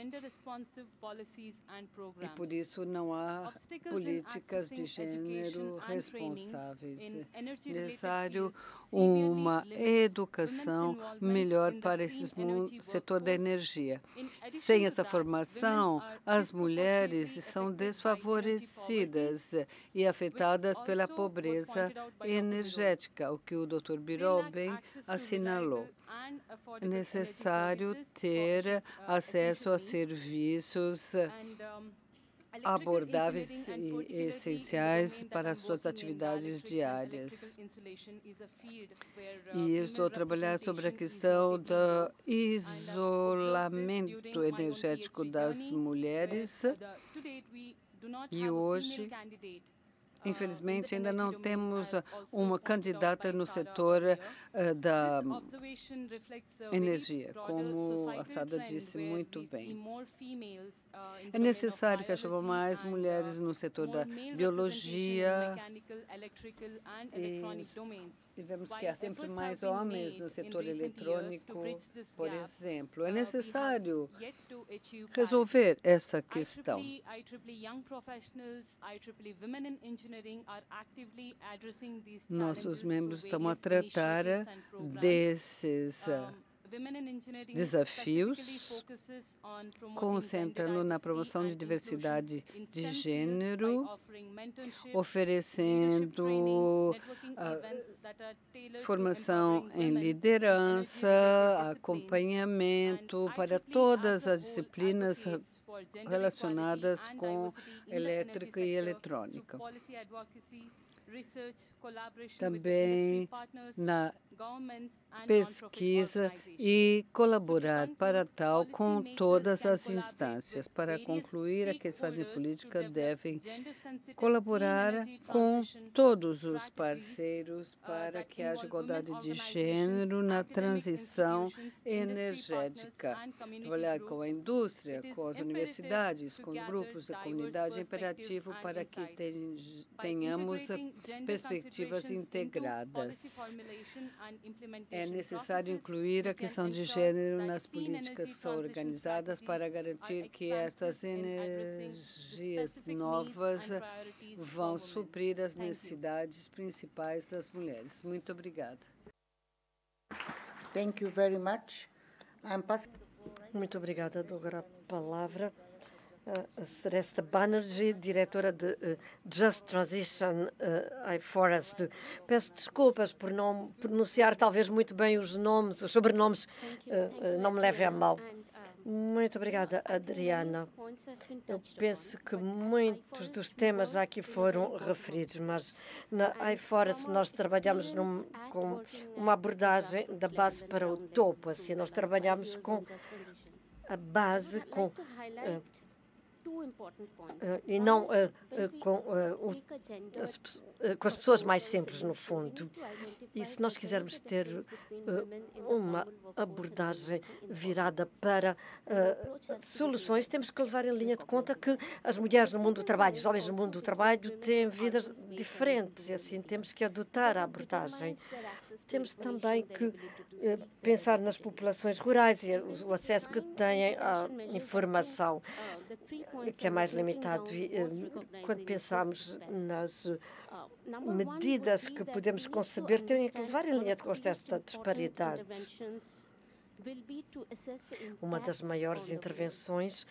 e, por isso, não há políticas de gênero responsáveis. É necessário uma educação melhor para esse setor da energia. Sem essa formação, as mulheres são desfavorecidas e afetadas pela pobreza energética, o que o Dr. Birol bem assinalou. É necessário ter acesso a serviços abordáveis e essenciais para as suas atividades diárias. E eu estou a trabalhar sobre a questão do isolamento energético das mulheres. E hoje, infelizmente, ainda não temos uma candidata no setor da energia, como a Sada disse muito bem. É necessário que haja mais mulheres no setor da biologia e vemos que há sempre mais homens no setor eletrônico, por exemplo. É necessário resolver essa questão. Nossos membros estão a tratar desses desafios, concentrando na promoção de diversidade de gênero, oferecendo formação em liderança, acompanhamento para todas as disciplinas relacionadas com elétrica e eletrônica. Também na pesquisa e colaborar para tal com todas as instâncias. Para concluir, aqueles que fazem política devem colaborar com todos os parceiros para que haja igualdade de gênero na transição energética. Trabalhar com a indústria, com as universidades, com os grupos da comunidade é imperativo para que tenhamos perspectivas integradas. É necessário incluir a questão de gênero nas políticas que são organizadas para garantir que estas energias novas vão suprir as necessidades principais das mulheres. Muito obrigada. Thank you very much. Muito obrigada. Dou agora a palavra a Sresta Banerjee, diretora de Just Transition iForest. Peço desculpas por não pronunciar talvez muito bem os nomes, os sobrenomes, não me levem a mal. Muito obrigada, Adriana. Eu penso que muitos dos temas já aqui foram referidos, mas na iForest nós trabalhamos com uma abordagem da base para o topo. Assim, nós trabalhamos com a base, e não com as pessoas mais simples, no fundo. E se nós quisermos ter uma abordagem virada para soluções, temos que levar em linha de conta que as mulheres no mundo do trabalho, os homens no mundo do trabalho têm vidas diferentes e assim temos que adotar a abordagem. Temos também que pensar nas populações rurais e o acesso que têm à informação, que é mais limitado. E, quando pensamos nas medidas que podemos conceber, têm que levar em linha de conta esta disparidade. Uma das maiores intervenções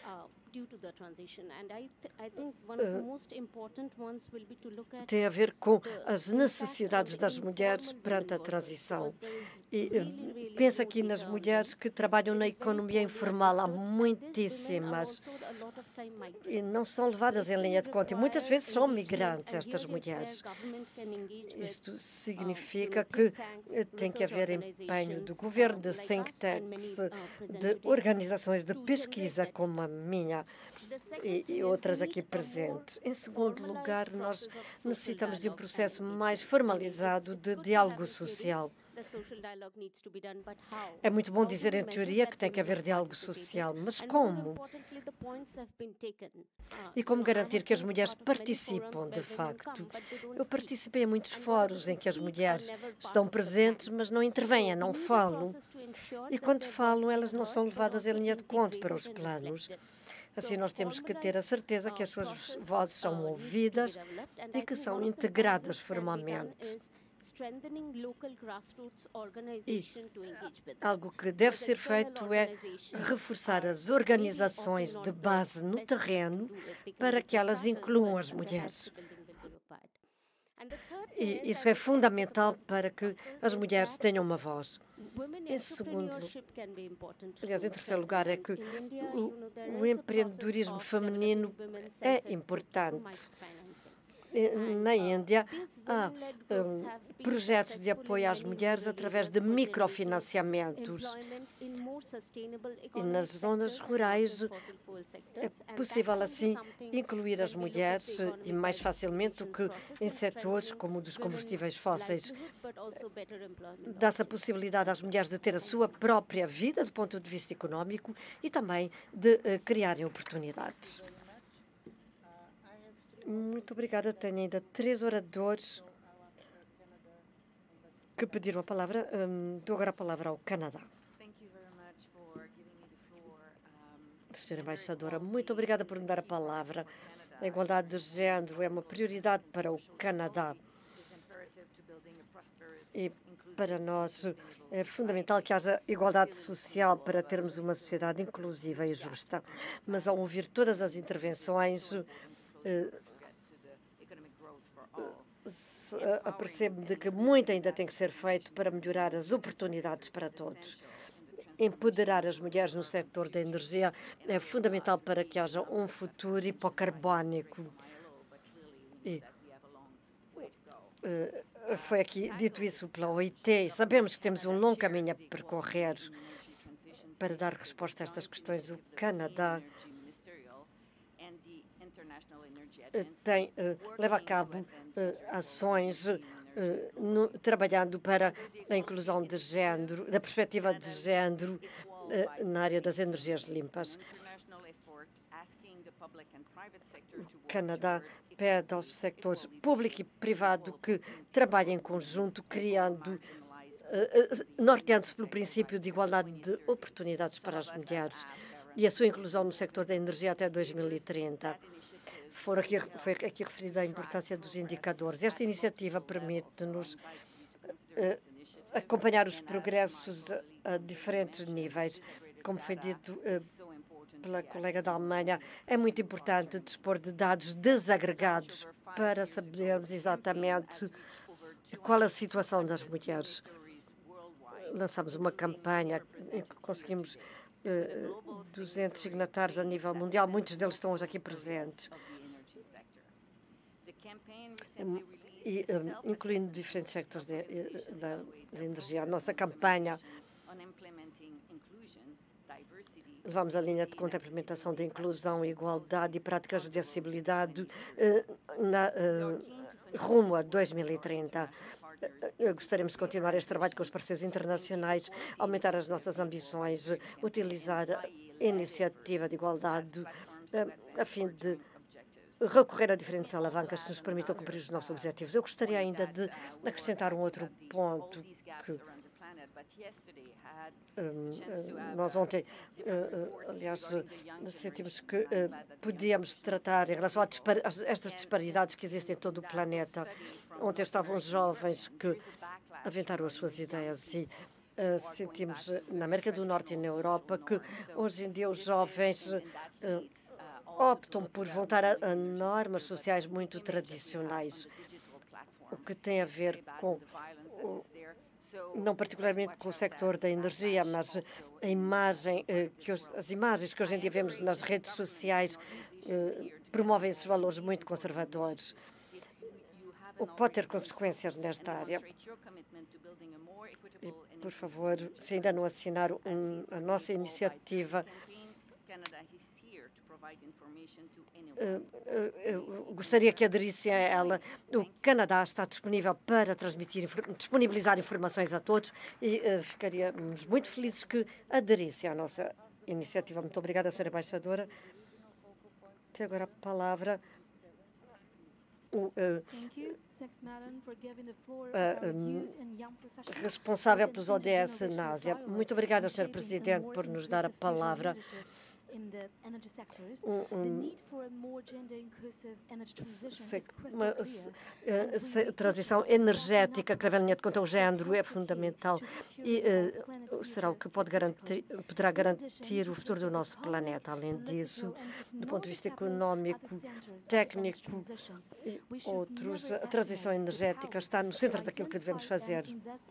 tem a ver com as necessidades das mulheres perante a transição. E pensa aqui nas mulheres que trabalham na economia informal, há muitíssimas, e não são levadas em linha de conta, e muitas vezes são migrantes estas mulheres. Isto significa que tem que haver empenho do governo, de think tanks, de organizações de pesquisa como a minha e outras aqui presentes. Em segundo lugar, nós necessitamos de um processo mais formalizado de diálogo social. É muito bom dizer em teoria que tem que haver diálogo social, mas como? E como garantir que as mulheres participam de facto? Eu participei em muitos fóruns em que as mulheres estão presentes, mas não intervêm, não falam. E quando falam, elas não são levadas em linha de conta para os planos. Assim, nós temos que ter a certeza que as suas vozes são ouvidas e que são integradas formalmente. E algo que deve ser feito é reforçar as organizações de base no terreno para que elas incluam as mulheres. E isso é fundamental para que as mulheres tenham uma voz. Em segundo, aliás, em terceiro lugar, é que o empreendedorismo feminino é importante. Na Índia, há projetos de apoio às mulheres através de microfinanciamentos. E nas zonas rurais é possível, assim, incluir as mulheres e mais facilmente do que em setores como o dos combustíveis fósseis. Dá-se a possibilidade às mulheres de ter a sua própria vida do ponto de vista económico e também de criarem oportunidades. Muito obrigada. Tenho ainda 3 oradores que pediram a palavra. Dou agora a palavra ao Canadá. Senhora Embaixadora, muito obrigada por me dar a palavra. A igualdade de género é uma prioridade para o Canadá. E para nós é fundamental que haja igualdade social para termos uma sociedade inclusiva e justa. Mas ao ouvir todas as intervenções, apercebo-me de que muito ainda tem que ser feito para melhorar as oportunidades para todos. Empoderar as mulheres no setor da energia é fundamental para que haja um futuro hipocarbónico. E foi aqui dito isso pela OIT. Sabemos que temos um longo caminho a percorrer para dar resposta a estas questões. O Canadá leva a cabo ações trabalhando para a inclusão de género, da perspectiva de género na área das energias limpas. O Canadá pede aos sectores público e privado que trabalhem em conjunto, norteando-se pelo princípio de igualdade de oportunidades para as mulheres e a sua inclusão no sector da energia até 2030. Foi aqui referida a importância dos indicadores. Esta iniciativa permite-nos acompanhar os progressos a diferentes níveis. Como foi dito pela colega da Alemanha, é muito importante dispor de dados desagregados para sabermos exatamente qual a situação das mulheres. Lançamos uma campanha em que conseguimos 200 signatários a nível mundial. Muitos deles estão hoje aqui presentes. E, incluindo diferentes sectores da energia. A nossa campanha, levamos a linha de conta a implementação da inclusão, igualdade e práticas de acessibilidade rumo a 2030. Gostaríamos de continuar este trabalho com os parceiros internacionais, aumentar as nossas ambições, utilizar a iniciativa de igualdade a fim de recorrer a diferentes alavancas que nos permitam cumprir os nossos objetivos. Eu gostaria ainda de acrescentar um outro ponto que nós ontem, aliás, sentimos que podíamos tratar em relação a estas disparidades que existem em todo o planeta. Ontem estavam jovens que aventaram as suas ideias e sentimos na América do Norte e na Europa que hoje em dia os jovens optam por voltar a normas sociais muito tradicionais, o que tem a ver com, não particularmente com o sector da energia, mas a imagem, as imagens que hoje em dia vemos nas redes sociais promovem esses valores muito conservadores, o que pode ter consequências nesta área. E, por favor, se ainda não assinaram a nossa iniciativa, gostaria que aderissem a ela. O Canadá está disponível para disponibilizar informações a todos e ficaríamos muito felizes que aderissem à nossa iniciativa. Muito obrigada, Sra. Embaixadora. Tem agora a palavra responsável pelos ODS na Ásia. Muito obrigada, Sr. Presidente, por nos dar a palavra. Uma transição energética que leva em linha de conta o género é fundamental e será o que poderá garantir o futuro do nosso planeta. Além disso, do ponto de vista económico, técnico e outros, a transição energética está no centro daquilo que devemos fazer.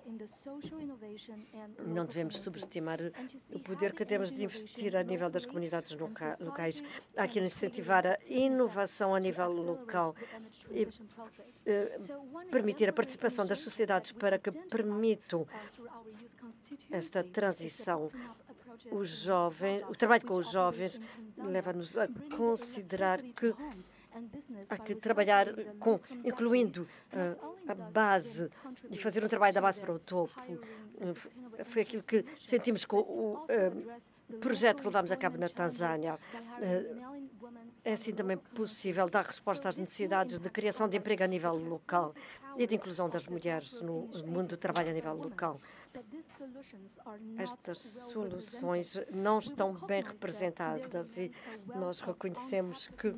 Não devemos subestimar o poder que temos de investir a nível das comunidades locais. Há que incentivar a inovação a nível local e permitir a participação das sociedades para que permitam esta transição. O trabalho com os jovens leva-nos a considerar que há que trabalhar incluindo a base e fazer um trabalho da base para o topo. Foi aquilo que sentimos com o projeto que levámos a cabo na Tanzânia. É assim também possível dar resposta às necessidades de criação de emprego a nível local e de inclusão das mulheres no mundo do trabalho a nível local. Estas soluções não estão bem representadas e nós reconhecemos que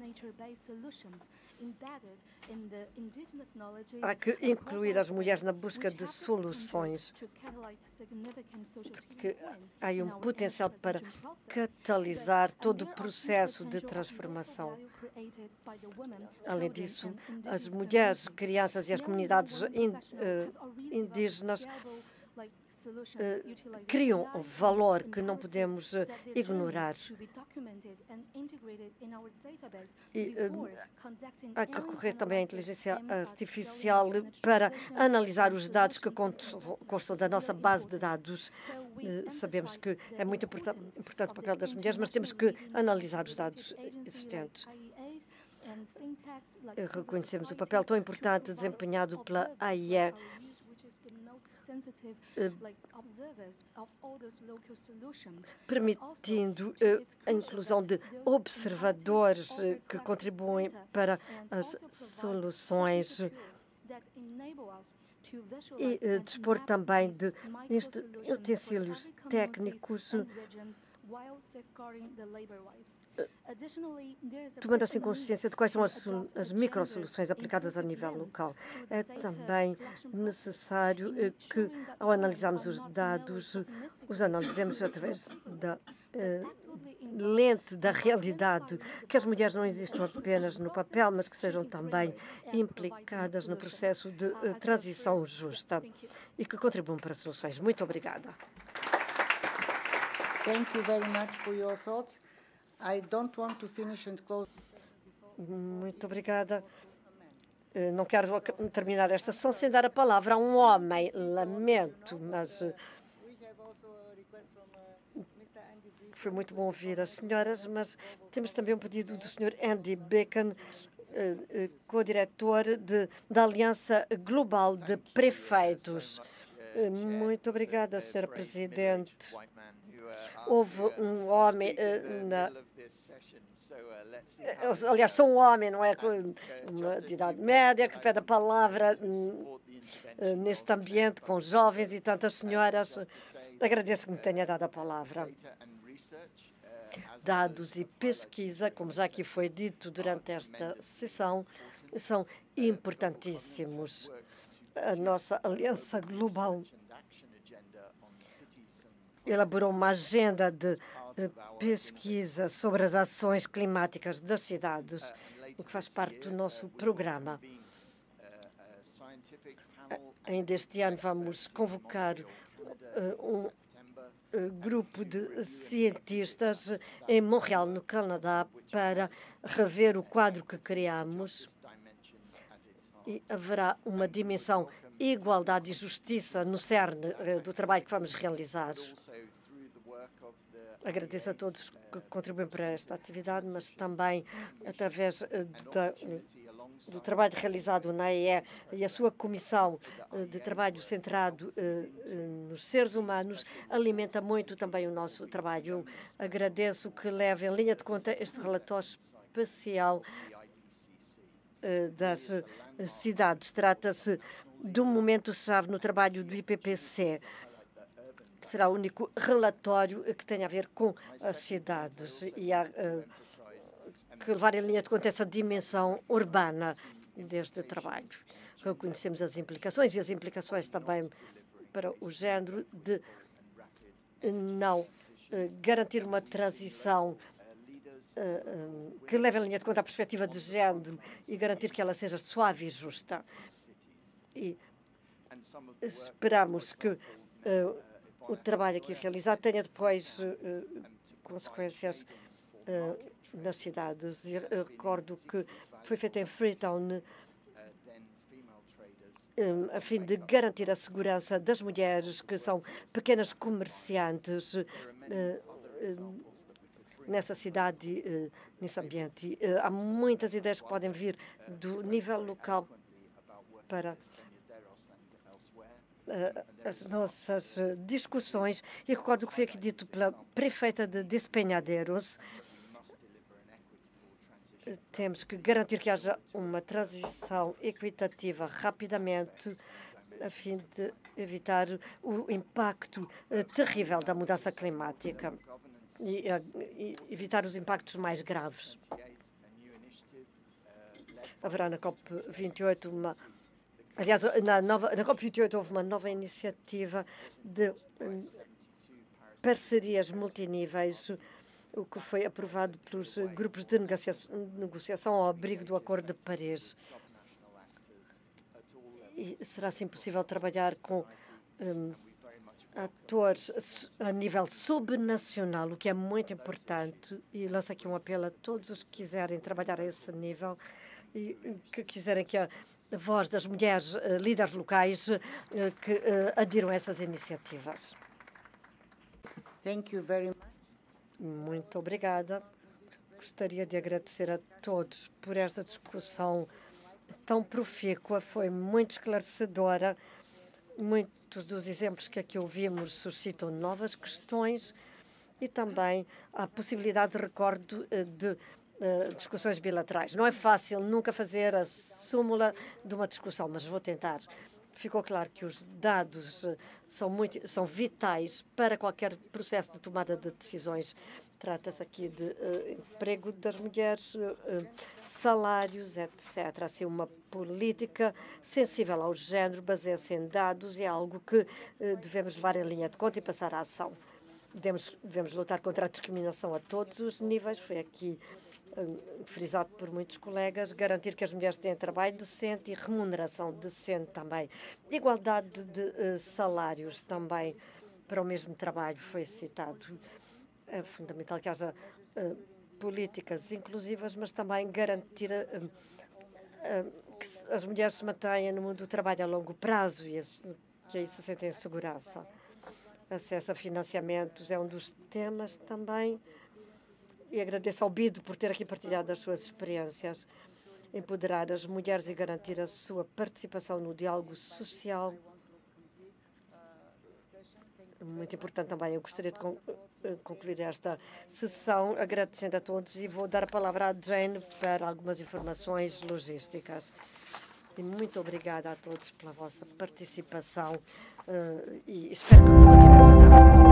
há que incluir as mulheres na busca de soluções, porque há um potencial para catalisar todo o processo de transformação. Além disso, as mulheres, crianças e as comunidades indígenas criam um valor que não podemos ignorar. E há que recorrer também à inteligência artificial para analisar os dados que constam da nossa base de dados. Sabemos que é muito importante o papel das mulheres, mas temos que analisar os dados existentes. Reconhecemos o papel tão importante desempenhado pela AIE, permitindo a inclusão de observadores que contribuem para as soluções e dispor também de utensílios técnicos, tomando assim consciência de quais são as microsoluções aplicadas a nível local. É também necessário que, ao analisarmos os dados, os analisemos através da lente da realidade, que as mulheres não existam apenas no papel, mas que sejam também implicadas no processo de transição justa e que contribuam para soluções. Muito obrigada. Thank you very much for your thoughts. I don't want to finish and close. Muito obrigada. Não quero terminar esta sessão sem dar a palavra a um homem. Lamento, mas foi muito bom ouvir as senhoras, mas temos também um pedido do Sr. Andy Bacon, co-diretor da Aliança Global de Prefeitos. Muito obrigada, Sra. Presidente. Houve um homem aliás, sou um homem, não é uma de idade média, que pede a palavra neste ambiente com jovens e tantas senhoras. Agradeço que me tenha dado a palavra. Dados e pesquisa, como já aqui foi dito durante esta sessão, são importantíssimos. A nossa Aliança Global elaborou uma agenda de pesquisa sobre as ações climáticas das cidades, o que faz parte do nosso programa. Ainda este ano vamos convocar um grupo de cientistas em Montreal, no Canadá, para rever o quadro que criamos. E haverá uma dimensão igualdade e justiça no cerne do trabalho que vamos realizar. Agradeço a todos que contribuem para esta atividade, mas também através do trabalho realizado na EE e a sua comissão de trabalho centrado nos seres humanos alimenta muito também o nosso trabalho. Eu agradeço que leve em linha de conta este relatório especial das cidades. Trata-se de um momento-chave no trabalho do IPPC. Será o único relatório que tenha a ver com as cidades e há que levar em linha de conta essa dimensão urbana deste trabalho. Reconhecemos as implicações e as implicações também para o género de não garantir uma transição que leve em linha de conta a perspectiva de género e garantir que ela seja suave e justa. E esperamos que o trabalho aqui realizado tenha depois consequências nas cidades. E recordo que foi feito em Freetown a fim de garantir a segurança das mulheres que são pequenas comerciantes nessa cidade, nesse ambiente. Há muitas ideias que podem vir do nível local para as nossas discussões. E recordo que foi aqui dito pela prefeita de Despenhadeiros. Temos que garantir que haja uma transição equitativa rapidamente, a fim de evitar o impacto terrível da mudança climática e evitar os impactos mais graves. Haverá na COP28 uma... Aliás, na COP28 houve uma nova iniciativa de parcerias multiníveis, o que foi aprovado pelos grupos de negociação ao abrigo do Acordo de Paris. E será assim possível trabalhar com atores a nível subnacional, o que é muito importante, e lanço aqui um apelo a todos os que quiserem trabalhar a esse nível e que quiserem que a voz das mulheres líderes locais que adiram a essas iniciativas. Thank you very much. Muito obrigada. Gostaria de agradecer a todos por esta discussão tão profícua, foi muito esclarecedora. Muitos dos exemplos que aqui ouvimos suscitam novas questões e também a possibilidade, de recordo, de discussões bilaterais. Não é fácil nunca fazer a súmula de uma discussão, mas vou tentar. Ficou claro que os dados são vitais para qualquer processo de tomada de decisões. Trata-se aqui de emprego das mulheres, salários, etc. Assim, uma política sensível ao género, baseia-se em dados e é algo que devemos levar em linha de conta e passar à ação. Devemos lutar contra a discriminação a todos os níveis. Foi aqui frisado por muitos colegas, garantir que as mulheres têm trabalho decente e remuneração decente também. Igualdade de salários também para o mesmo trabalho foi citado. É fundamental que haja políticas inclusivas, mas também garantir que as mulheres se mantenham no mundo do trabalho a longo prazo e que aí se sentem segurança. Acesso a financiamentos é um dos temas também. E agradeço ao BID por ter aqui partilhado as suas experiências. Empoderar as mulheres e garantir a sua participação no diálogo social. Muito importante também. Eu gostaria de concluir esta sessão agradecendo a todos e vou dar a palavra à Jane para algumas informações logísticas. E muito obrigada a todos pela vossa participação e espero que continuemos a trabalhar.